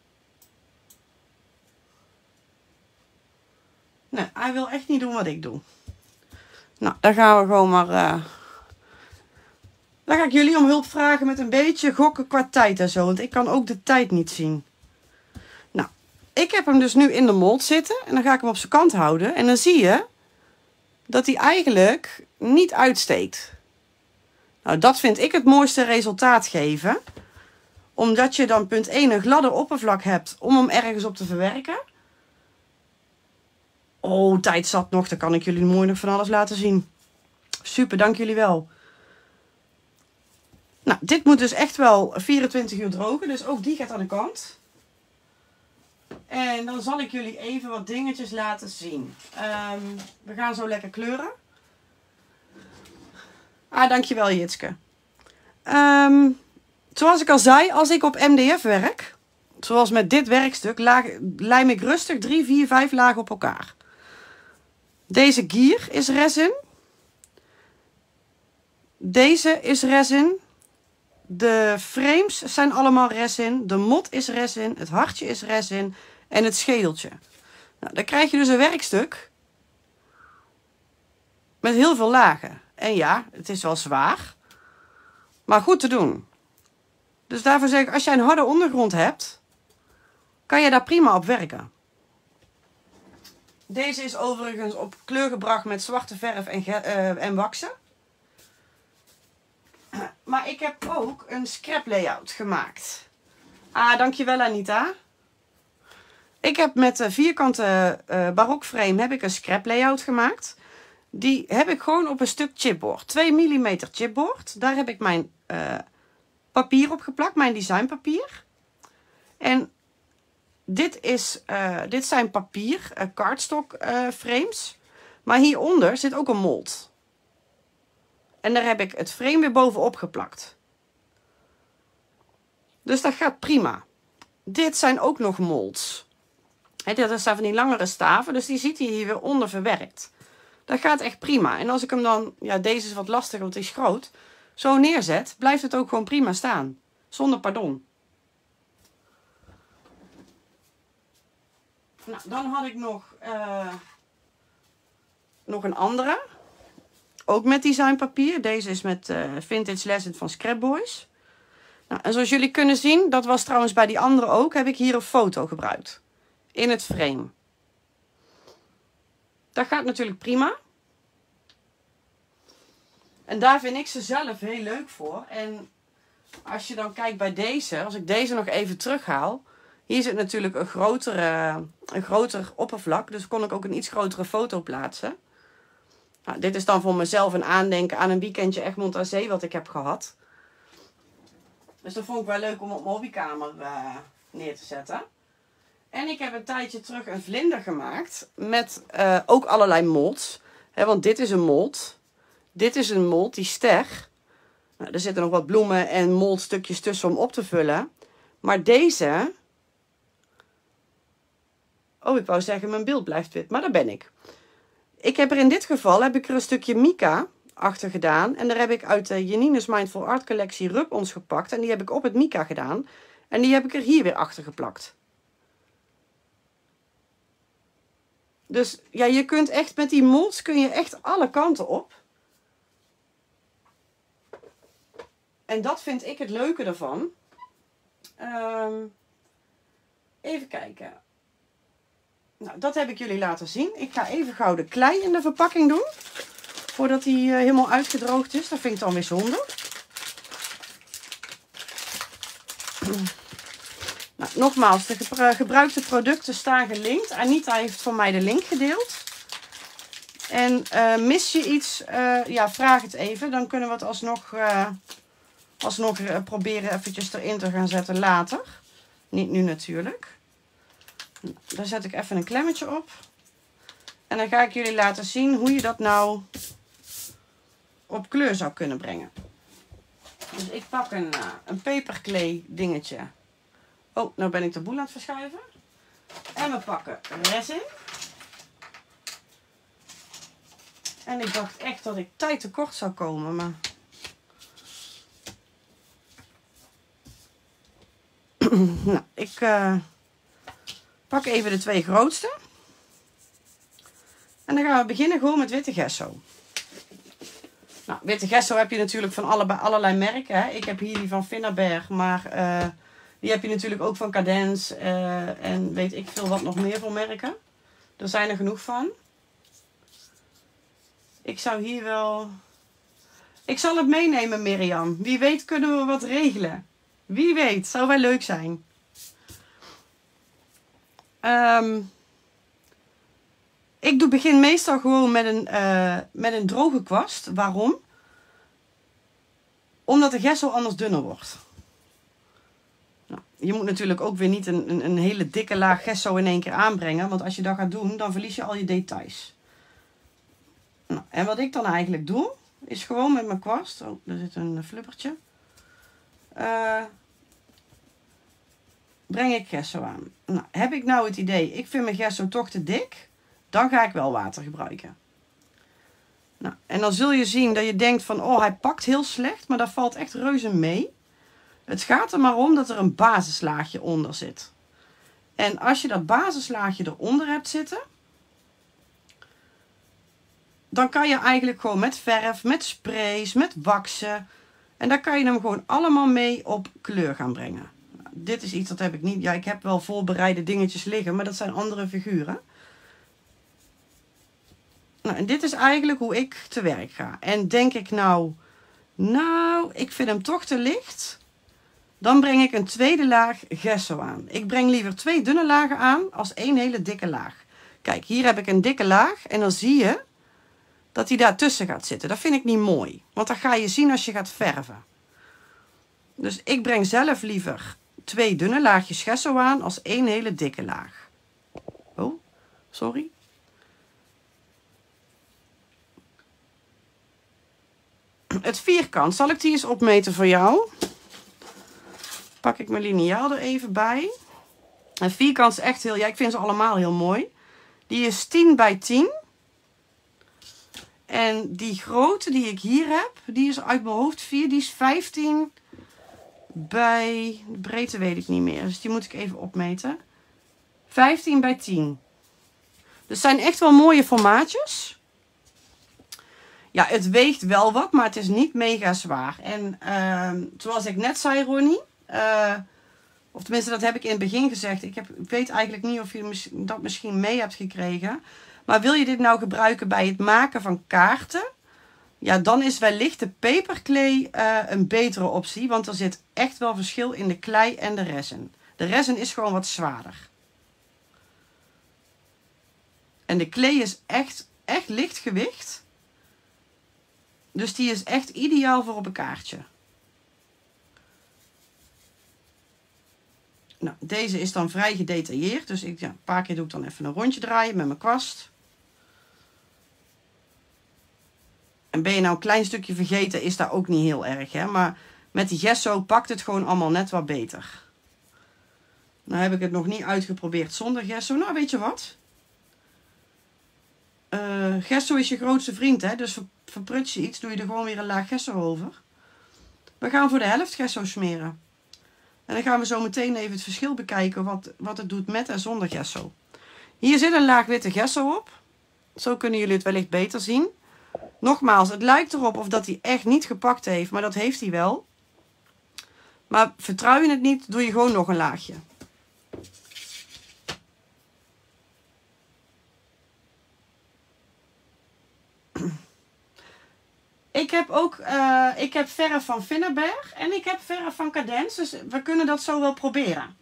Nee, hij wil echt niet doen wat ik doe. Nou, dan gaan we gewoon maar... Uh... Dan ga ik jullie om hulp vragen met een beetje gokken qua tijd en zo. Want ik kan ook de tijd niet zien. Nou, ik heb hem dus nu in de mold zitten. En dan ga ik hem op zijn kant houden. En dan zie je dat hij eigenlijk niet uitsteekt. Nou, dat vind ik het mooiste resultaat geven. Omdat je dan punt één een gladder oppervlak hebt om hem ergens op te verwerken. Oh, tijd zat nog. Dan kan ik jullie mooi nog van alles laten zien. Super, dank jullie wel. Nou, dit moet dus echt wel vierentwintig uur drogen. Dus ook die gaat aan de kant. En dan zal ik jullie even wat dingetjes laten zien. Um, we gaan zo lekker kleuren. Ah, dankjewel Jitske. Um, zoals ik al zei, als ik op M D F werk, zoals met dit werkstuk, laag, lijm ik rustig drie, vier, vijf lagen op elkaar. Deze gier is resin. Deze is resin. De frames zijn allemaal resin. De mot is resin. Het hartje is resin. En het schedeltje. Nou, dan krijg je dus een werkstuk met heel veel lagen. En ja, het is wel zwaar. Maar goed te doen. Dus daarvoor zeg ik, als jij een harde ondergrond hebt, kan je daar prima op werken. Deze is overigens op kleur gebracht met zwarte verf en, uh, en waksen. Maar ik heb ook een scrap layout gemaakt. Ah, dankjewel Anita. Ik heb met de vierkante uh, barokframe heb ik een scrap layout gemaakt. Die heb ik gewoon op een stuk chipboard. twee millimeter chipboard. Daar heb ik mijn uh, papier op geplakt. Mijn designpapier. En dit, is, uh, dit zijn papier, uh, cardstock uh, frames. Maar hieronder zit ook een mold. En daar heb ik het frame weer bovenop geplakt. Dus dat gaat prima. Dit zijn ook nog molds. He, dat zijn van die langere staven. Dus die ziet hij hier weer onder verwerkt. Dat gaat echt prima. En als ik hem dan, ja deze is wat lastig want die is groot. Zo neerzet, blijft het ook gewoon prima staan. Zonder pardon. Nou, dan had ik nog, uh, nog een andere. Ook met designpapier. Deze is met uh, Vintage Lesson van Scrap Boys. Nou, en zoals jullie kunnen zien, dat was trouwens bij die andere ook, heb ik hier een foto gebruikt. In het frame. Dat gaat natuurlijk prima. En daar vind ik ze zelf heel leuk voor. En als je dan kijkt bij deze, als ik deze nog even terughaal. Hier zit natuurlijk een, grotere, een groter oppervlak. Dus kon ik ook een iets grotere foto plaatsen. Nou, dit is dan voor mezelf een aandenken aan een weekendje Egmond aan Zee wat ik heb gehad. Dus dat vond ik wel leuk om op mijn hobbykamer uh, neer te zetten. En ik heb een tijdje terug een vlinder gemaakt met uh, ook allerlei molds. He, want dit is een mold. Dit is een mold, die ster. Nou, er zitten nog wat bloemen en moldstukjes tussen om op te vullen. Maar deze... Oh, ik wou zeggen, mijn beeld blijft wit. Maar daar ben ik. Ik heb er in dit geval heb ik er een stukje mica achter gedaan. En daar heb ik uit de Janine's Mindful Art collectie Rub-Ons gepakt. En die heb ik op het mica gedaan. En die heb ik er hier weer achter geplakt. Dus ja, je kunt echt met die molds kun je echt alle kanten op. En dat vind ik het leuke ervan. Um, even kijken. Nou, dat heb ik jullie laten zien. Ik ga even gauw de klei in de verpakking doen. Voordat die uh, helemaal uitgedroogd is. Dat vind ik dan weer zonde. Nou, nogmaals, de gebruikte producten staan gelinkt. Anita heeft voor mij de link gedeeld. En uh, mis je iets, uh, ja, vraag het even. Dan kunnen we het alsnog, uh, alsnog uh, proberen eventjes erin te gaan zetten later. Niet nu natuurlijk. Nou, daar zet ik even een klemmetje op. En dan ga ik jullie laten zien hoe je dat nou op kleur zou kunnen brengen. Dus ik pak een, uh, een peperklee dingetje. Oh, nou ben ik de boel aan het verschuiven. En we pakken resin. En ik dacht echt dat ik tijd tekort zou komen, maar... nou, ik uh, pak even de twee grootste. En dan gaan we beginnen gewoon met witte gesso. Nou, witte gesso heb je natuurlijk van alle, allerlei merken. Hè? Ik heb hier die van Finnaberg, maar uh, die heb je natuurlijk ook van Cadence. Uh, en weet ik veel wat nog meer voor merken. Er zijn er genoeg van. Ik zou hier wel... Ik zal het meenemen, Mirjam. Wie weet kunnen we wat regelen. Wie weet, zou wel leuk zijn. Um, ik doe begin meestal gewoon met een, uh, met een droge kwast. Waarom? Omdat de gesso anders dunner wordt. Nou, je moet natuurlijk ook weer niet een, een, een hele dikke laag gesso in één keer aanbrengen. Want als je dat gaat doen, dan verlies je al je details. Nou, en wat ik dan eigenlijk doe, is gewoon met mijn kwast. Oh, er zit een flubbertje. Uh, breng ik gesso aan. Nou, heb ik nou het idee, ik vind mijn gesso toch te dik. Dan ga ik wel water gebruiken. Nou, en dan zul je zien dat je denkt van, oh, hij pakt heel slecht. Maar dat valt echt reuze mee. Het gaat er maar om dat er een basislaagje onder zit. En als je dat basislaagje eronder hebt zitten, dan kan je eigenlijk gewoon met verf, met sprays, met waksen. En daar kan je hem gewoon allemaal mee op kleur gaan brengen. Nou, dit is iets dat heb ik niet. Ja, ik heb wel voorbereide dingetjes liggen, maar dat zijn andere figuren. Nou, en dit is eigenlijk hoe ik te werk ga. En denk ik nou, nou, ik vind hem toch te licht. Dan breng ik een tweede laag gesso aan. Ik breng liever twee dunne lagen aan als één hele dikke laag. Kijk, hier heb ik een dikke laag en dan zie je dat hij daartussen gaat zitten. Dat vind ik niet mooi, want dat ga je zien als je gaat verven. Dus ik breng zelf liever twee dunne laagjes gesso aan als één hele dikke laag. Oh, sorry. Het vierkant, zal ik die eens opmeten voor jou? Pak ik mijn liniaal er even bij. Een vierkant is echt heel, ja, ik vind ze allemaal heel mooi. Die is tien bij tien. En die grote die ik hier heb, die is uit mijn hoofd vier, die is vijftien bij, de breedte weet ik niet meer, dus die moet ik even opmeten. vijftien bij tien. Dus zijn echt wel mooie formaatjes. Ja, het weegt wel wat, maar het is niet mega zwaar. En uh, zoals ik net zei, Ronnie, uh, of tenminste dat heb ik in het begin gezegd. Ik, heb, ik weet eigenlijk niet of je dat misschien mee hebt gekregen. Maar wil je dit nou gebruiken bij het maken van kaarten? Ja, dan is wellicht de peperklee uh, een betere optie. Want er zit echt wel verschil in de klei en de resin. De resin is gewoon wat zwaarder. En de klee is echt, echt licht gewicht. Dus die is echt ideaal voor op een kaartje. Nou, deze is dan vrij gedetailleerd. Dus ik, ja, een paar keer doe ik dan even een rondje draaien met mijn kwast. En ben je nou een klein stukje vergeten, is dat ook niet heel erg. Hè? Maar met die gesso pakt het gewoon allemaal net wat beter. Nou heb ik het nog niet uitgeprobeerd zonder gesso. Nou, weet je wat? Uh, gesso is je grootste vriend, hè? Dus ver, verpruts je iets, doe je er gewoon weer een laag gesso over. We gaan voor de helft gesso smeren. En dan gaan we zo meteen even het verschil bekijken wat, wat het doet met en zonder gesso. Hier zit een laag witte gesso op. Zo kunnen jullie het wellicht beter zien. Nogmaals, het lijkt erop of dat hij echt niet gepakt heeft, maar dat heeft hij wel. Maar vertrouw je het niet, doe je gewoon nog een laagje. Ik heb ook uh, ik heb verf van Finnaberg en ik heb verf van Cadence, dus we kunnen dat zo wel proberen.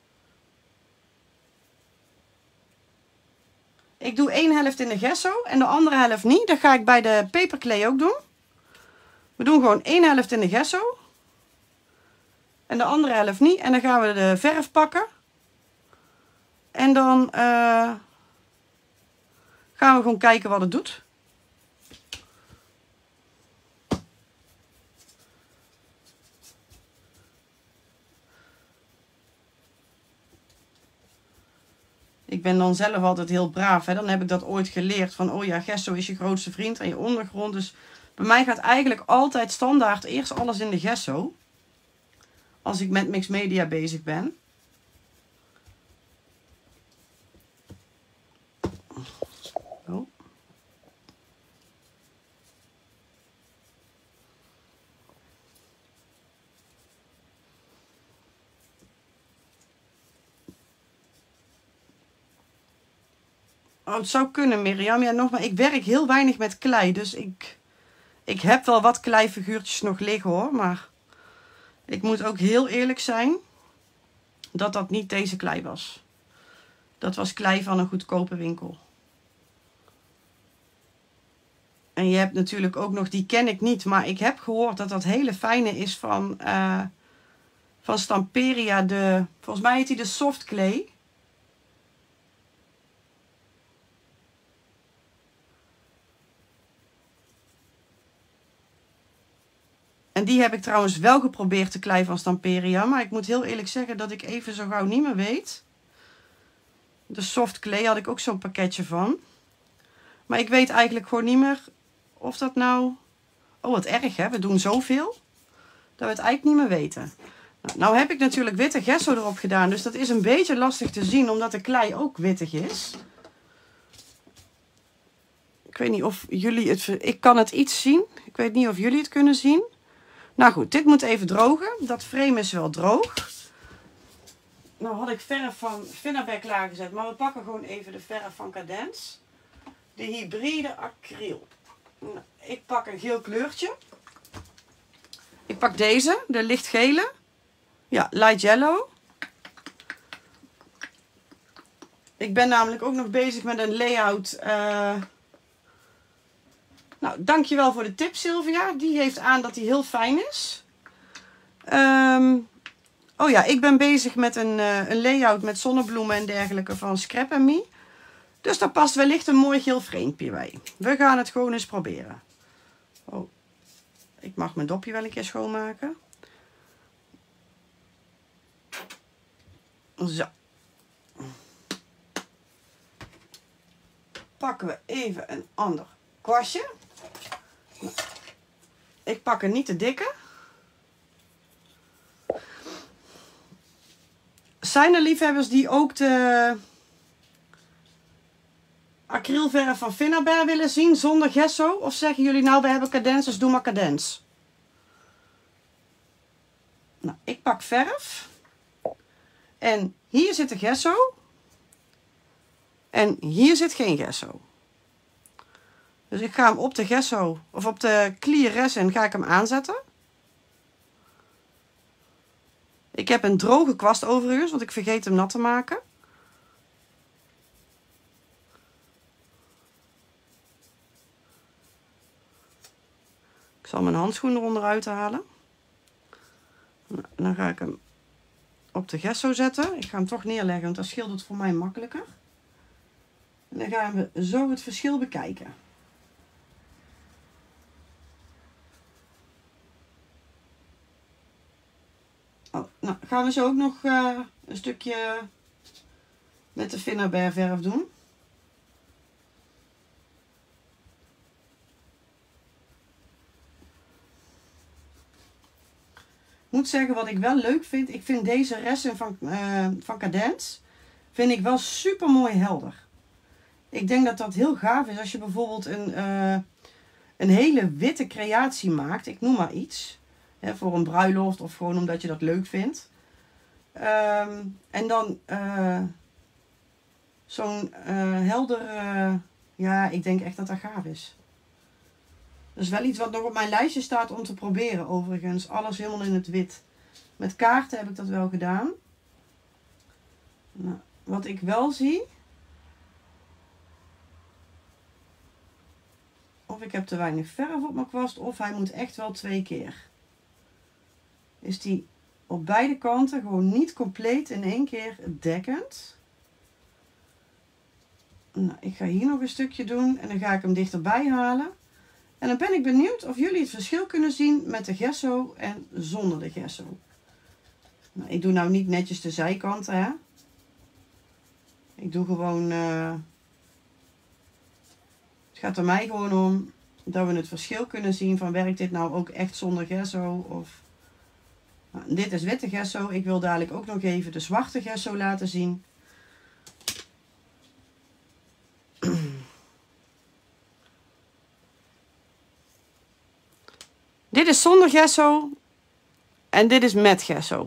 Ik doe één helft in de gesso en de andere helft niet. Dat ga ik bij de peperklee ook doen. We doen gewoon één helft in de gesso. En de andere helft niet. En dan gaan we de verf pakken. En dan uh, gaan we gewoon kijken wat het doet. Ik ben dan zelf altijd heel braaf. Hè? Dan heb ik dat ooit geleerd. Van, oh ja, gesso is je grootste vriend en je ondergrond. Dus bij mij gaat eigenlijk altijd standaard eerst alles in de gesso. Als ik met mixed media bezig ben. Oh. Oh, het zou kunnen, Mirjam. Ja, nogmaals, ik werk heel weinig met klei. Dus ik, ik heb wel wat kleifiguurtjes nog liggen hoor. Maar ik moet ook heel eerlijk zijn dat dat niet deze klei was. Dat was klei van een goedkope winkel. En je hebt natuurlijk ook nog, die ken ik niet. Maar ik heb gehoord dat dat hele fijne is van, uh, van Stamperia. De, volgens mij heet die de soft clay. En die heb ik trouwens wel geprobeerd, de klei van Stamperia. Maar ik moet heel eerlijk zeggen dat ik even zo gauw niet meer weet. De soft clay had ik ook zo'n pakketje van. Maar ik weet eigenlijk gewoon niet meer of dat nou... Oh, wat erg hè. We doen zoveel dat we het eigenlijk niet meer weten. Nou, nou heb ik natuurlijk witte gesso erop gedaan. Dus dat is een beetje lastig te zien omdat de klei ook wittig is. Ik weet niet of jullie het... Ik kan het iets zien. Ik weet niet of jullie het kunnen zien. Nou goed, dit moet even drogen. Dat frame is wel droog. Nou had ik verf van Finnaberg klaargezet. Maar we pakken gewoon even de verf van Cadence. De hybride acryl. Nou, ik pak een geel kleurtje. Ik pak deze, de lichtgele. Ja, light yellow. Ik ben namelijk ook nog bezig met een layout... Uh... Nou, dankjewel voor de tip, Sylvia. Die geeft aan dat die heel fijn is. Um, oh ja, ik ben bezig met een, uh, een layout met zonnebloemen en dergelijke van Scrap and Me. Dus daar past wellicht een mooi geel framepje bij. We gaan het gewoon eens proberen. Oh, ik mag mijn dopje wel een keer schoonmaken. Zo. Pakken we even een ander kwastje. Ik pak een niet te dikke. Zijn er liefhebbers die ook de acrylverf van Finnaberg willen zien zonder gesso? Of zeggen jullie nou we hebben Cadence, dus doe maar Cadence? Nou, ik pak verf. En hier zit de gesso. En hier zit geen gesso. Dus ik ga hem op de gesso, of op de clear resin, ga ik hem aanzetten. Ik heb een droge kwast overigens, want ik vergeet hem nat te maken. Ik zal mijn handschoen eronder uithalen. Nou, dan ga ik hem op de gesso zetten. Ik ga hem toch neerleggen, want dat scheelt het voor mij makkelijker. En dan gaan we zo het verschil bekijken. Oh, nou gaan we zo ook nog uh, een stukje met de Finnabair verf doen. Ik moet zeggen wat ik wel leuk vind. Ik vind deze resin van, uh, van Cadence vind ik wel super mooi helder. Ik denk dat dat heel gaaf is als je bijvoorbeeld een, uh, een hele witte creatie maakt. Ik noem maar iets. Hè, voor een bruiloft of gewoon omdat je dat leuk vindt. Um, en dan uh, zo'n uh, helder... Uh, ja, ik denk echt dat dat gaaf is. Dat is wel iets wat nog op mijn lijstje staat om te proberen overigens. Alles helemaal in het wit. Met kaarten heb ik dat wel gedaan. Nou, wat ik wel zie... Of ik heb te weinig verf op mijn kwast. Of hij moet echt wel twee keer. Is die op beide kanten gewoon niet compleet in één keer dekkend. Nou, ik ga hier nog een stukje doen. En dan ga ik hem dichterbij halen. En dan ben ik benieuwd of jullie het verschil kunnen zien met de gesso en zonder de gesso. Nou, ik doe nou niet netjes de zijkanten, hè. Ik doe gewoon... Uh, het gaat er mij gewoon om dat we het verschil kunnen zien van werkt dit nou ook echt zonder gesso of... Nou, dit is witte gesso. Ik wil dadelijk ook nog even de zwarte gesso laten zien. Dit is zonder gesso en dit is met gesso.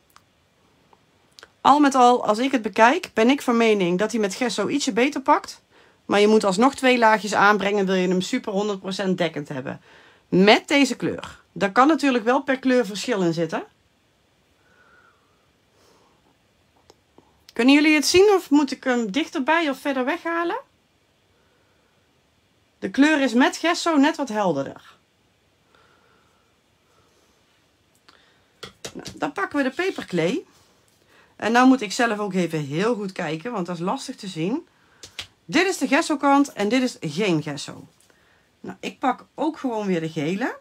Al met al, als ik het bekijk, ben ik van mening dat hij met gesso ietsje beter pakt. Maar je moet alsnog twee laagjes aanbrengen, wil je hem super honderd procent dekkend hebben. Met deze kleur. Daar kan natuurlijk wel per kleur verschil in zitten. Kunnen jullie het zien of moet ik hem dichterbij of verder weghalen? De kleur is met gesso net wat helderder. Nou, dan pakken we de peperklee. En nou moet ik zelf ook even heel goed kijken, want dat is lastig te zien. Dit is de gesso kant en dit is geen gesso. Nou, ik pak ook gewoon weer de gele.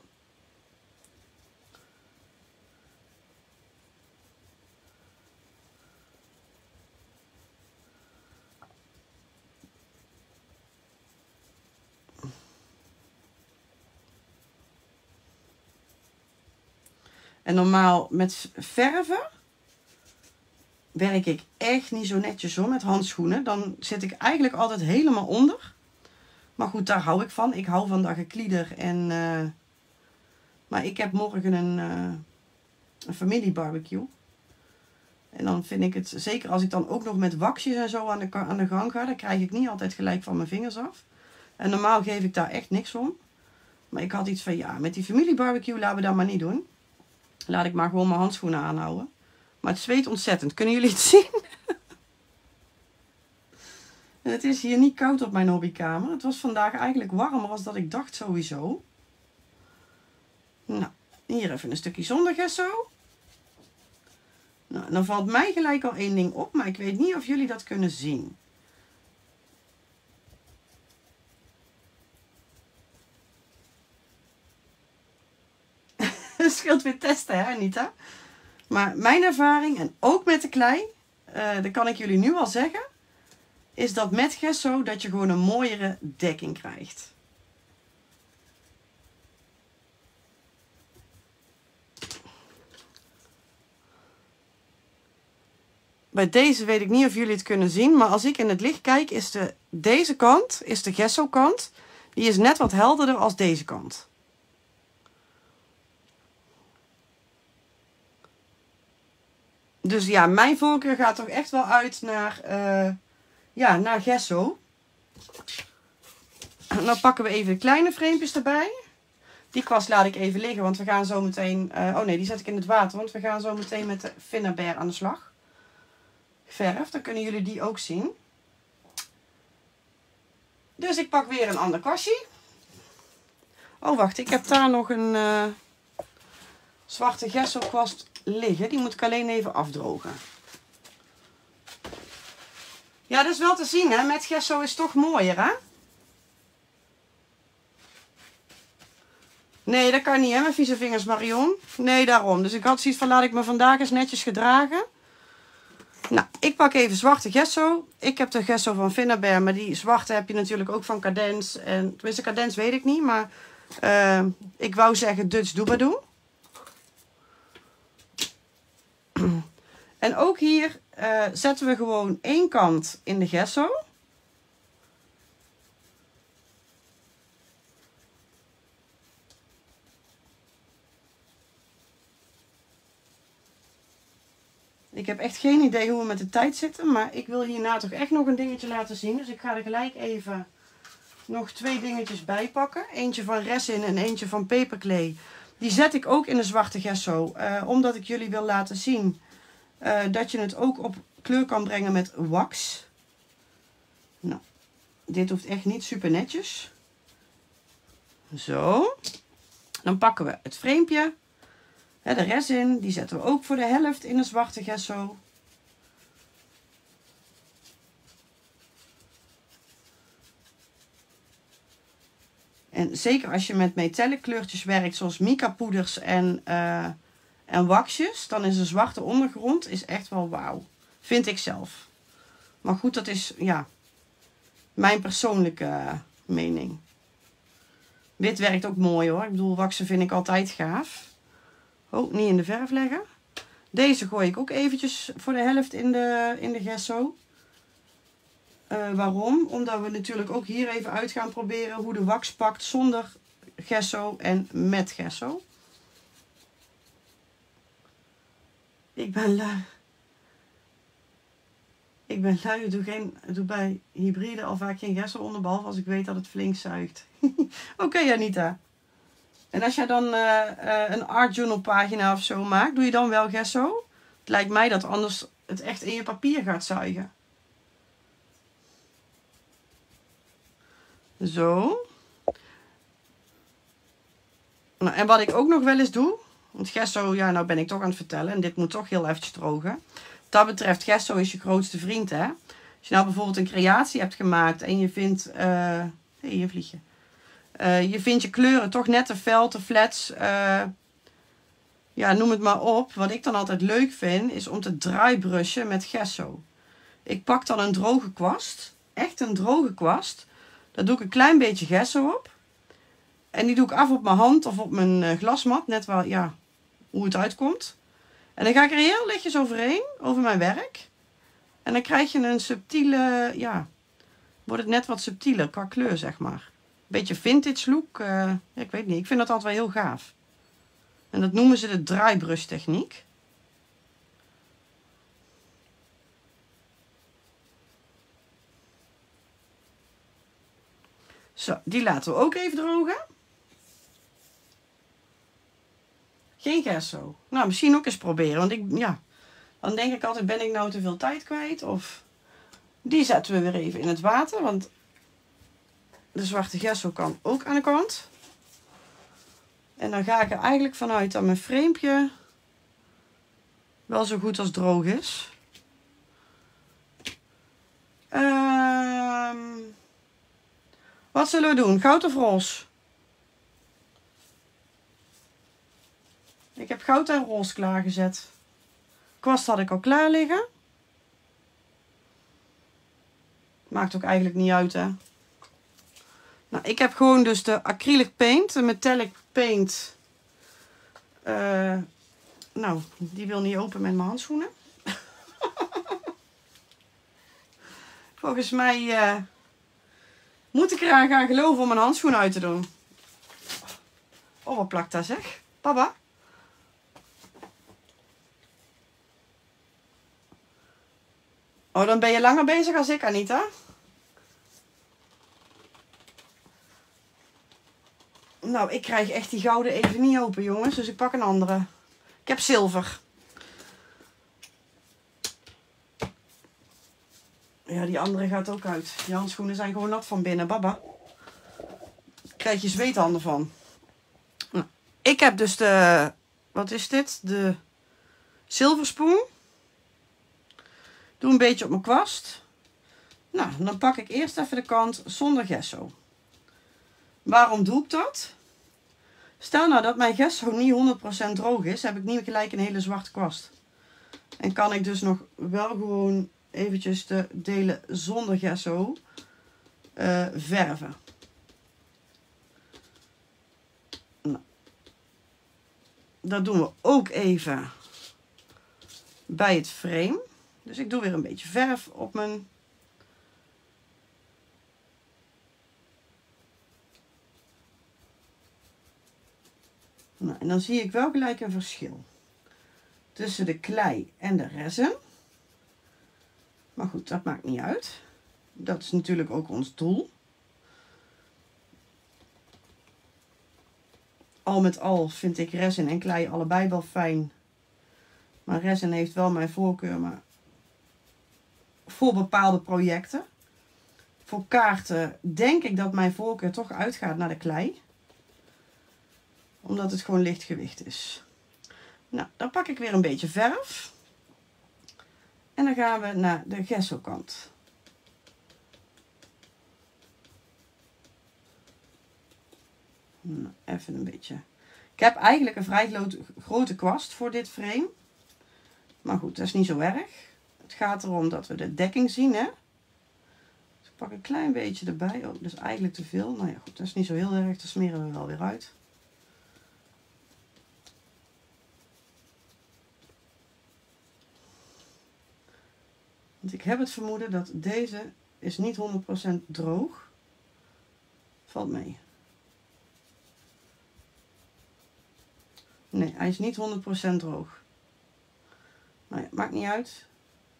En normaal met verven werk ik echt niet zo netjes om met handschoenen. Dan zit ik eigenlijk altijd helemaal onder. Maar goed, daar hou ik van. Ik hou van dat geklieder. En, uh, maar ik heb morgen een, uh, een familiebarbecue. En dan vind ik het, zeker als ik dan ook nog met waxjes en zo aan de, aan de gang ga, dan krijg ik niet altijd gelijk van mijn vingers af. En normaal geef ik daar echt niks om. Maar ik had iets van, ja, met die familiebarbecue laten we dat maar niet doen. Laat ik maar gewoon mijn handschoenen aanhouden. Maar het zweet ontzettend. Kunnen jullie het zien? En het is hier niet koud op mijn hobbykamer. Het was vandaag eigenlijk warmer als dat ik dacht sowieso. Nou, hier even een stukje zonder gesso. Nou, dan valt mij gelijk al één ding op. Maar ik weet niet of jullie dat kunnen zien. Het scheelt weer testen, hè Anita? Maar mijn ervaring, en ook met de klei, uh, dat kan ik jullie nu al zeggen, is dat met gesso dat je gewoon een mooiere dekking krijgt. Bij deze weet ik niet of jullie het kunnen zien, maar als ik in het licht kijk, is de, deze kant, is de gesso kant, die is net wat helderder als deze kant. Dus ja, mijn voorkeur gaat toch echt wel uit naar, uh, ja, naar gesso. En dan pakken we even de kleine framepjes erbij. Die kwast laat ik even liggen, want we gaan zo meteen... Uh, oh nee, die zet ik in het water, want we gaan zo meteen met de Finnabair aan de slag. Verf, dan kunnen jullie die ook zien. Dus ik pak weer een ander kwastje. Oh, wacht, ik heb daar nog een uh, zwarte gesso kwast liggen. Die moet ik alleen even afdrogen. Ja, dat is wel te zien, hè. Met gesso is het toch mooier, hè. Nee, dat kan niet, hè, mijn vieze vingers, Marion. Nee, daarom. Dus ik had zoiets van, laat ik me vandaag eens netjes gedragen. Nou, ik pak even zwarte gesso. Ik heb de gesso van Finnabair, maar die zwarte heb je natuurlijk ook van Cadence. En, tenminste, Cadence weet ik niet, maar uh, ik wou zeggen Dutch Doobadoo. En ook hier uh, zetten we gewoon één kant in de gesso. Ik heb echt geen idee hoe we met de tijd zitten, maar ik wil hierna toch echt nog een dingetje laten zien. Dus ik ga er gelijk even nog twee dingetjes bij pakken. Eentje van resin en eentje van paperclay. Die zet ik ook in de zwarte gesso, uh, omdat ik jullie wil laten zien uh, dat je het ook op kleur kan brengen met wax. Nou, dit hoeft echt niet super netjes. Zo. Dan pakken we het framepje. De resin, die zetten we ook voor de helft in de zwarte gesso. En zeker als je met metallic kleurtjes werkt, zoals mica poeders en, uh, en waxjes, dan is een zwarte ondergrond is echt wel wauw. Vind ik zelf. Maar goed, dat is ja, mijn persoonlijke uh, mening. Wit werkt ook mooi hoor. Ik bedoel, waxen vind ik altijd gaaf. Oh, niet in de verf leggen. Deze gooi ik ook eventjes voor de helft in de, in de gesso. Uh, waarom? Omdat we natuurlijk ook hier even uit gaan proberen hoe de wax pakt zonder gesso en met gesso. Ik ben lui. Ik ben lui. Ik doe, geen, ik doe bij hybride al vaak geen gesso onder, behalve als ik weet dat het flink zuigt. Oké, okay, Anita. En als jij dan uh, uh, een art journal pagina of zo maakt, doe je dan wel gesso? Het lijkt mij dat anders het echt in je papier gaat zuigen. Zo. Nou, en wat ik ook nog wel eens doe, want gesso, ja, nou ben ik toch aan het vertellen en dit moet toch heel eventjes drogen. Wat dat betreft, gesso is je grootste vriend, hè. Als je nou bijvoorbeeld een creatie hebt gemaakt en je vindt, uh, hé, hey, hier vlieg je. Uh, je vindt je kleuren toch net te fel, te flats. Uh, ja, noem het maar op. Wat ik dan altijd leuk vind, is om te drybrushen met gesso. Ik pak dan een droge kwast. Echt een droge kwast. Daar doe ik een klein beetje gesso op. En die doe ik af op mijn hand of op mijn uh, glasmat. Net wel, ja, hoe het uitkomt. En dan ga ik er heel lichtjes overheen, over mijn werk. En dan krijg je een subtiele, ja, wordt het net wat subtieler qua kleur, zeg maar. Beetje vintage look. Uh, ja, ik weet niet. Ik vind dat altijd wel heel gaaf. En dat noemen ze de drybrush techniek. Zo, die laten we ook even drogen. Geen gesso. Nou, misschien ook eens proberen. Want ik, ja, dan denk ik altijd, ben ik nou te veel tijd kwijt? Of die zetten we weer even in het water. Want de zwarte gesso kan ook aan de kant. En dan ga ik er eigenlijk vanuit dat mijn framepje wel zo goed als droog is. Um, wat zullen we doen? Goud of roze? Ik heb goud en roze klaargezet. Kwast had ik al klaar liggen. Maakt ook eigenlijk niet uit, hè. Nou, ik heb gewoon dus de acrylic paint, de metallic paint. Uh, nou, die wil niet open met mijn handschoenen. Volgens mij uh, moet ik eraan gaan geloven om mijn handschoenen uit te doen. Oh, wat plakt daar zeg. Papa. Oh, dan ben je langer bezig als ik, Anita. Nou, ik krijg echt die gouden even niet open, jongens. Dus ik pak een andere. Ik heb zilver. Ja, die andere gaat ook uit. Die handschoenen zijn gewoon nat van binnen, baba. Daar krijg je zweethanden van. Nou, ik heb dus de... Wat is dit? De zilverspoen. Doe een beetje op mijn kwast. Nou, dan pak ik eerst even de kant zonder gesso. Waarom doe ik dat? Stel nou dat mijn gesso niet honderd procent droog is, heb ik niet gelijk een hele zwarte kwast. En kan ik dus nog wel gewoon eventjes de delen zonder gesso uh, verven. Nou, dat doen we ook even bij het frame. Dus ik doe weer een beetje verf op mijn... Nou, en dan zie ik wel gelijk een verschil tussen de klei en de resin. Maar goed, dat maakt niet uit. Dat is natuurlijk ook ons doel. Al met al vind ik resin en klei allebei wel fijn. Maar resin heeft wel mijn voorkeur, maar voor bepaalde projecten. Voor kaarten denk ik dat mijn voorkeur toch uitgaat naar de klei. Omdat het gewoon lichtgewicht is. Nou, dan pak ik weer een beetje verf. En dan gaan we naar de gesso kant. Nou, even een beetje. Ik heb eigenlijk een vrij grote kwast voor dit frame. Maar goed, dat is niet zo erg. Het gaat erom dat we de dekking zien, hè. Dus ik pak een klein beetje erbij. Oh, dat is eigenlijk te veel. Nou ja, goed, dat is niet zo heel erg. Dat smeren we wel weer uit. Want ik heb het vermoeden dat deze is niet honderd procent droog. Valt mee. Nee, hij is niet honderd procent droog. Nou ja, maakt niet uit.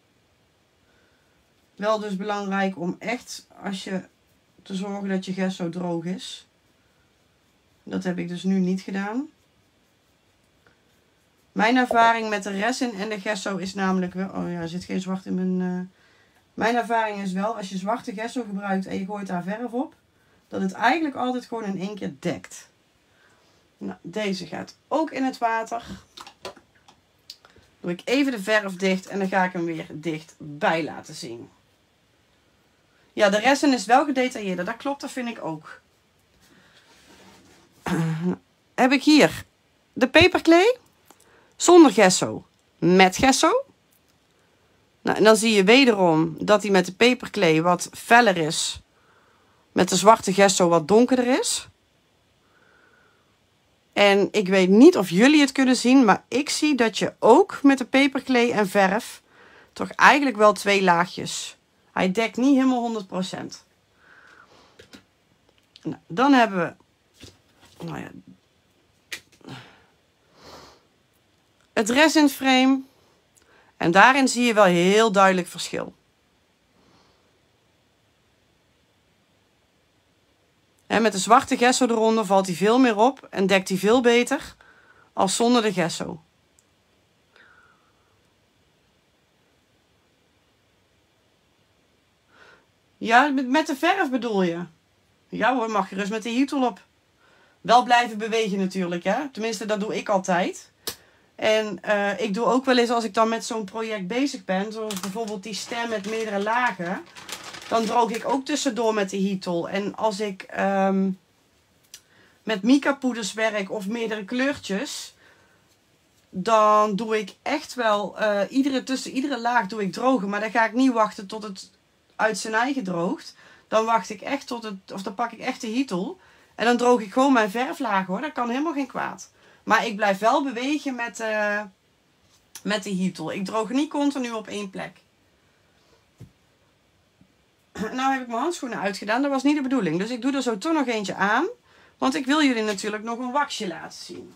Wel dus belangrijk om echt, als je te zorgen dat je gesso droog is. Dat heb ik dus nu niet gedaan. Mijn ervaring met de resin en de gesso is namelijk wel... Oh ja, er zit geen zwart in mijn... Uh, mijn ervaring is wel, als je zwarte gesso gebruikt en je gooit daar verf op, dat het eigenlijk altijd gewoon in één keer dekt. Nou, deze gaat ook in het water. Doe ik even de verf dicht en dan ga ik hem weer dichtbij laten zien. Ja, de resin is wel gedetailleerder. Dat klopt, dat vind ik ook. Heb ik hier de peperklee zonder gesso, met gesso. Nou, en dan zie je wederom dat hij met de peperklee wat feller is. Met de zwarte gesso wat donkerder is. En ik weet niet of jullie het kunnen zien, maar ik zie dat je ook met de peperklee en verf toch eigenlijk wel twee laagjes. Hij dekt niet helemaal honderd procent. Nou, dan hebben we nou ja, het resin frame. En daarin zie je wel heel duidelijk verschil. En met de zwarte gesso eronder valt hij veel meer op en dekt hij veel beter als zonder de gesso. Ja, met de verf bedoel je? Ja hoor, mag je rust met de heattool op. Wel blijven bewegen natuurlijk, hè. Tenminste, dat doe ik altijd. En uh, ik doe ook wel eens als ik dan met zo'n project bezig ben, zoals bijvoorbeeld die ster met meerdere lagen, dan droog ik ook tussendoor met de heattool. En als ik um, met mica poeders werk of meerdere kleurtjes, dan doe ik echt wel, uh, iedere, tussen iedere laag doe ik drogen. Maar dan ga ik niet wachten tot het uit zijn eigen droogt. Dan wacht ik echt tot het, of dan pak ik echt de heattool. En dan droog ik gewoon mijn verflaag hoor. Dat kan helemaal geen kwaad. Maar ik blijf wel bewegen met, uh, met de heattool. Ik droog niet continu op één plek. Nou heb ik mijn handschoenen uitgedaan. Dat was niet de bedoeling. Dus ik doe er zo toch nog eentje aan. Want ik wil jullie natuurlijk nog een waxje laten zien.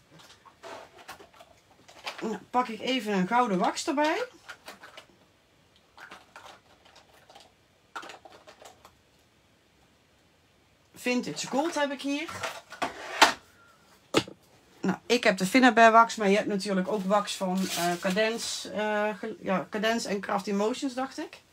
Nou, pak ik even een gouden wax erbij. Vintage Gold heb ik hier. Nou, ik heb de Finnabair wax, maar je hebt natuurlijk ook wax van uh, Cadence, uh, ja, Cadence en Craft Emotions, dacht ik.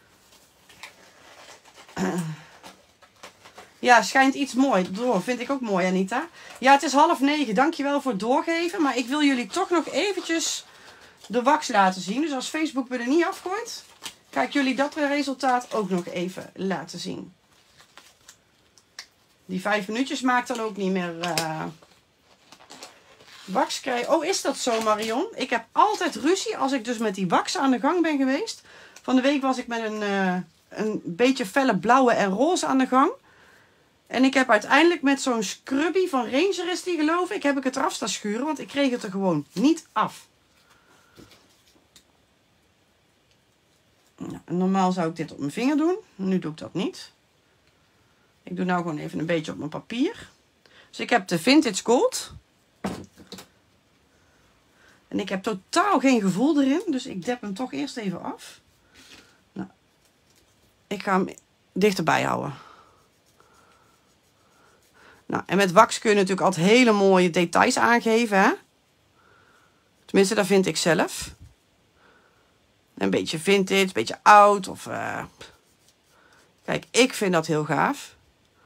Uh. Ja, schijnt iets mooi door. Vind ik ook mooi, Anita. Ja, het is half negen. Dankjewel voor het doorgeven. Maar ik wil jullie toch nog eventjes de wax laten zien. Dus als Facebook me er niet afgooit, ga ik jullie dat resultaat ook nog even laten zien. Die vijf minuutjes maakt dan ook niet meer... Uh, wax krijg. Oh, is dat zo, Marion? Ik heb altijd ruzie als ik dus met die wax aan de gang ben geweest. Van de week was ik met een, uh, een beetje felle blauwe en roze aan de gang. En ik heb uiteindelijk met zo'n scrubby van Ranger is die geloof ik, heb ik het eraf staan schuren. Want ik kreeg het er gewoon niet af. Nou, normaal zou ik dit op mijn vinger doen. Nu doe ik dat niet. Ik doe nou gewoon even een beetje op mijn papier. Dus ik heb de Vintage Gold. En ik heb totaal geen gevoel erin. Dus ik dep hem toch eerst even af. Nou, ik ga hem dichterbij houden. Nou, en met wax kun je natuurlijk altijd hele mooie details aangeven. Hè? Tenminste, dat vind ik zelf. Een beetje vintage, een beetje oud. Of, uh... Kijk, ik vind dat heel gaaf.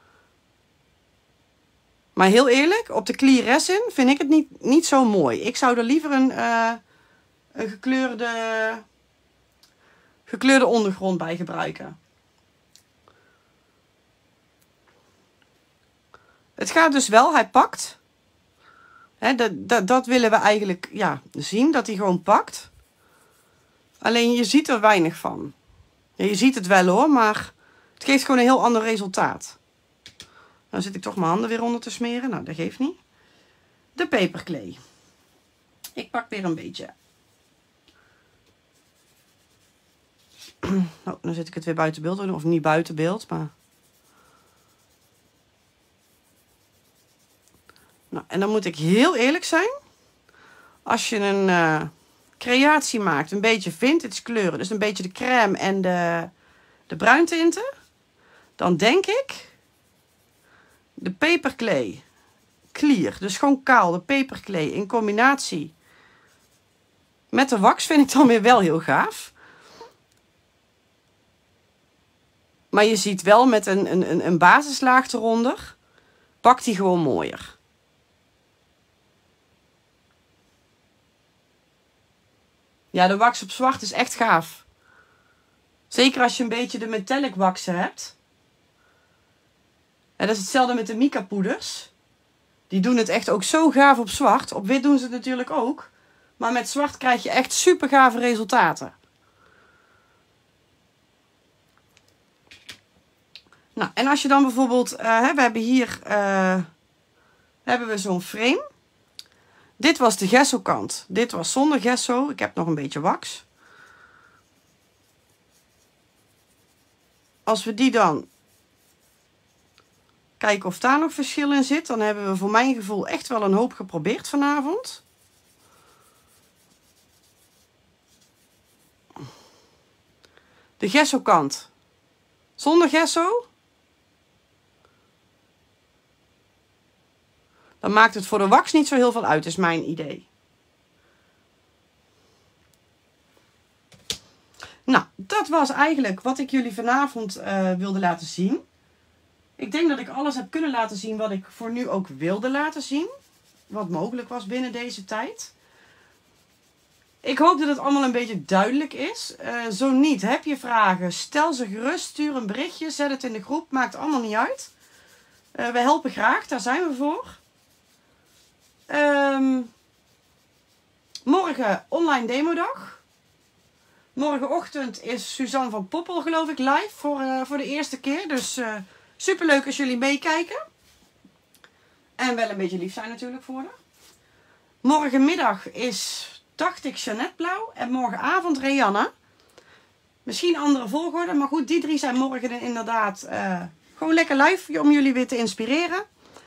Maar heel eerlijk, op de clear resin vind ik het niet, niet zo mooi. Ik zou er liever een, uh, een gekleurde, gekleurde ondergrond bij gebruiken. Het gaat dus wel, hij pakt. He, dat, dat, dat willen we eigenlijk ja, zien, dat hij gewoon pakt. Alleen je ziet er weinig van. Ja, je ziet het wel hoor, maar het geeft gewoon een heel ander resultaat. Nou zit ik toch mijn handen weer onder te smeren. Nou, dat geeft niet. De peperklee. Ik pak weer een beetje. Oh, dan zet ik het weer buiten beeld. Of niet buiten beeld, maar... Nou, en dan moet ik heel eerlijk zijn. Als je een uh, creatie maakt, een beetje vintage kleuren. Dus een beetje de crème en de, de bruintinten. Dan denk ik... De peperklee, clear, dus gewoon kaal, de peperklee in combinatie met de wax vind ik dan weer wel heel gaaf. Maar je ziet wel met een, een, een basislaag eronder, pakt hij gewoon mooier. Ja, de wax op zwart is echt gaaf. Zeker als je een beetje de metallic waxen hebt. En dat is hetzelfde met de mica poeders. Die doen het echt ook zo gaaf op zwart. Op wit doen ze het natuurlijk ook. Maar met zwart krijg je echt super gave resultaten. Nou, en als je dan bijvoorbeeld... Uh, we hebben hier uh, hebben we zo'n frame. Dit was de gesso kant. Dit was zonder gesso. Ik heb nog een beetje wax. Als we die dan... Kijken of daar nog verschil in zit. Dan hebben we voor mijn gevoel echt wel een hoop geprobeerd vanavond. De gesso kant. Zonder gesso. Dan maakt het voor de wax niet zo heel veel uit, is mijn idee. Nou, dat was eigenlijk wat ik jullie vanavond uh, wilde laten zien. Ik denk dat ik alles heb kunnen laten zien wat ik voor nu ook wilde laten zien. Wat mogelijk was binnen deze tijd. Ik hoop dat het allemaal een beetje duidelijk is. Uh, zo niet, heb je vragen, stel ze gerust, stuur een berichtje, zet het in de groep. Maakt allemaal niet uit. Uh, we helpen graag, daar zijn we voor. Um, morgen online demodag. Morgenochtend is Suzanne van Poppel geloof ik live voor, uh, voor de eerste keer. Dus uh, superleuk als jullie meekijken. En wel een beetje lief zijn natuurlijk voor haar. Morgenmiddag is, dacht ik, Jeannette Blauw. En morgenavond Rianne. Misschien andere volgorde. Maar goed, die drie zijn morgen inderdaad uh, gewoon lekker live om jullie weer te inspireren.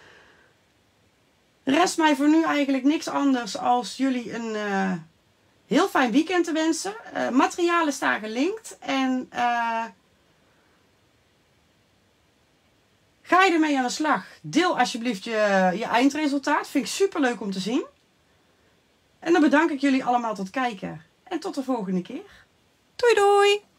Rest mij voor nu eigenlijk niks anders als jullie een uh, heel fijn weekend te wensen. Uh, materialen staan gelinkt. En uh, ga je ermee aan de slag. Deel alsjeblieft je, je eindresultaat. Vind ik super leuk om te zien. En dan bedank ik jullie allemaal tot het kijken. En tot de volgende keer. Doei doei!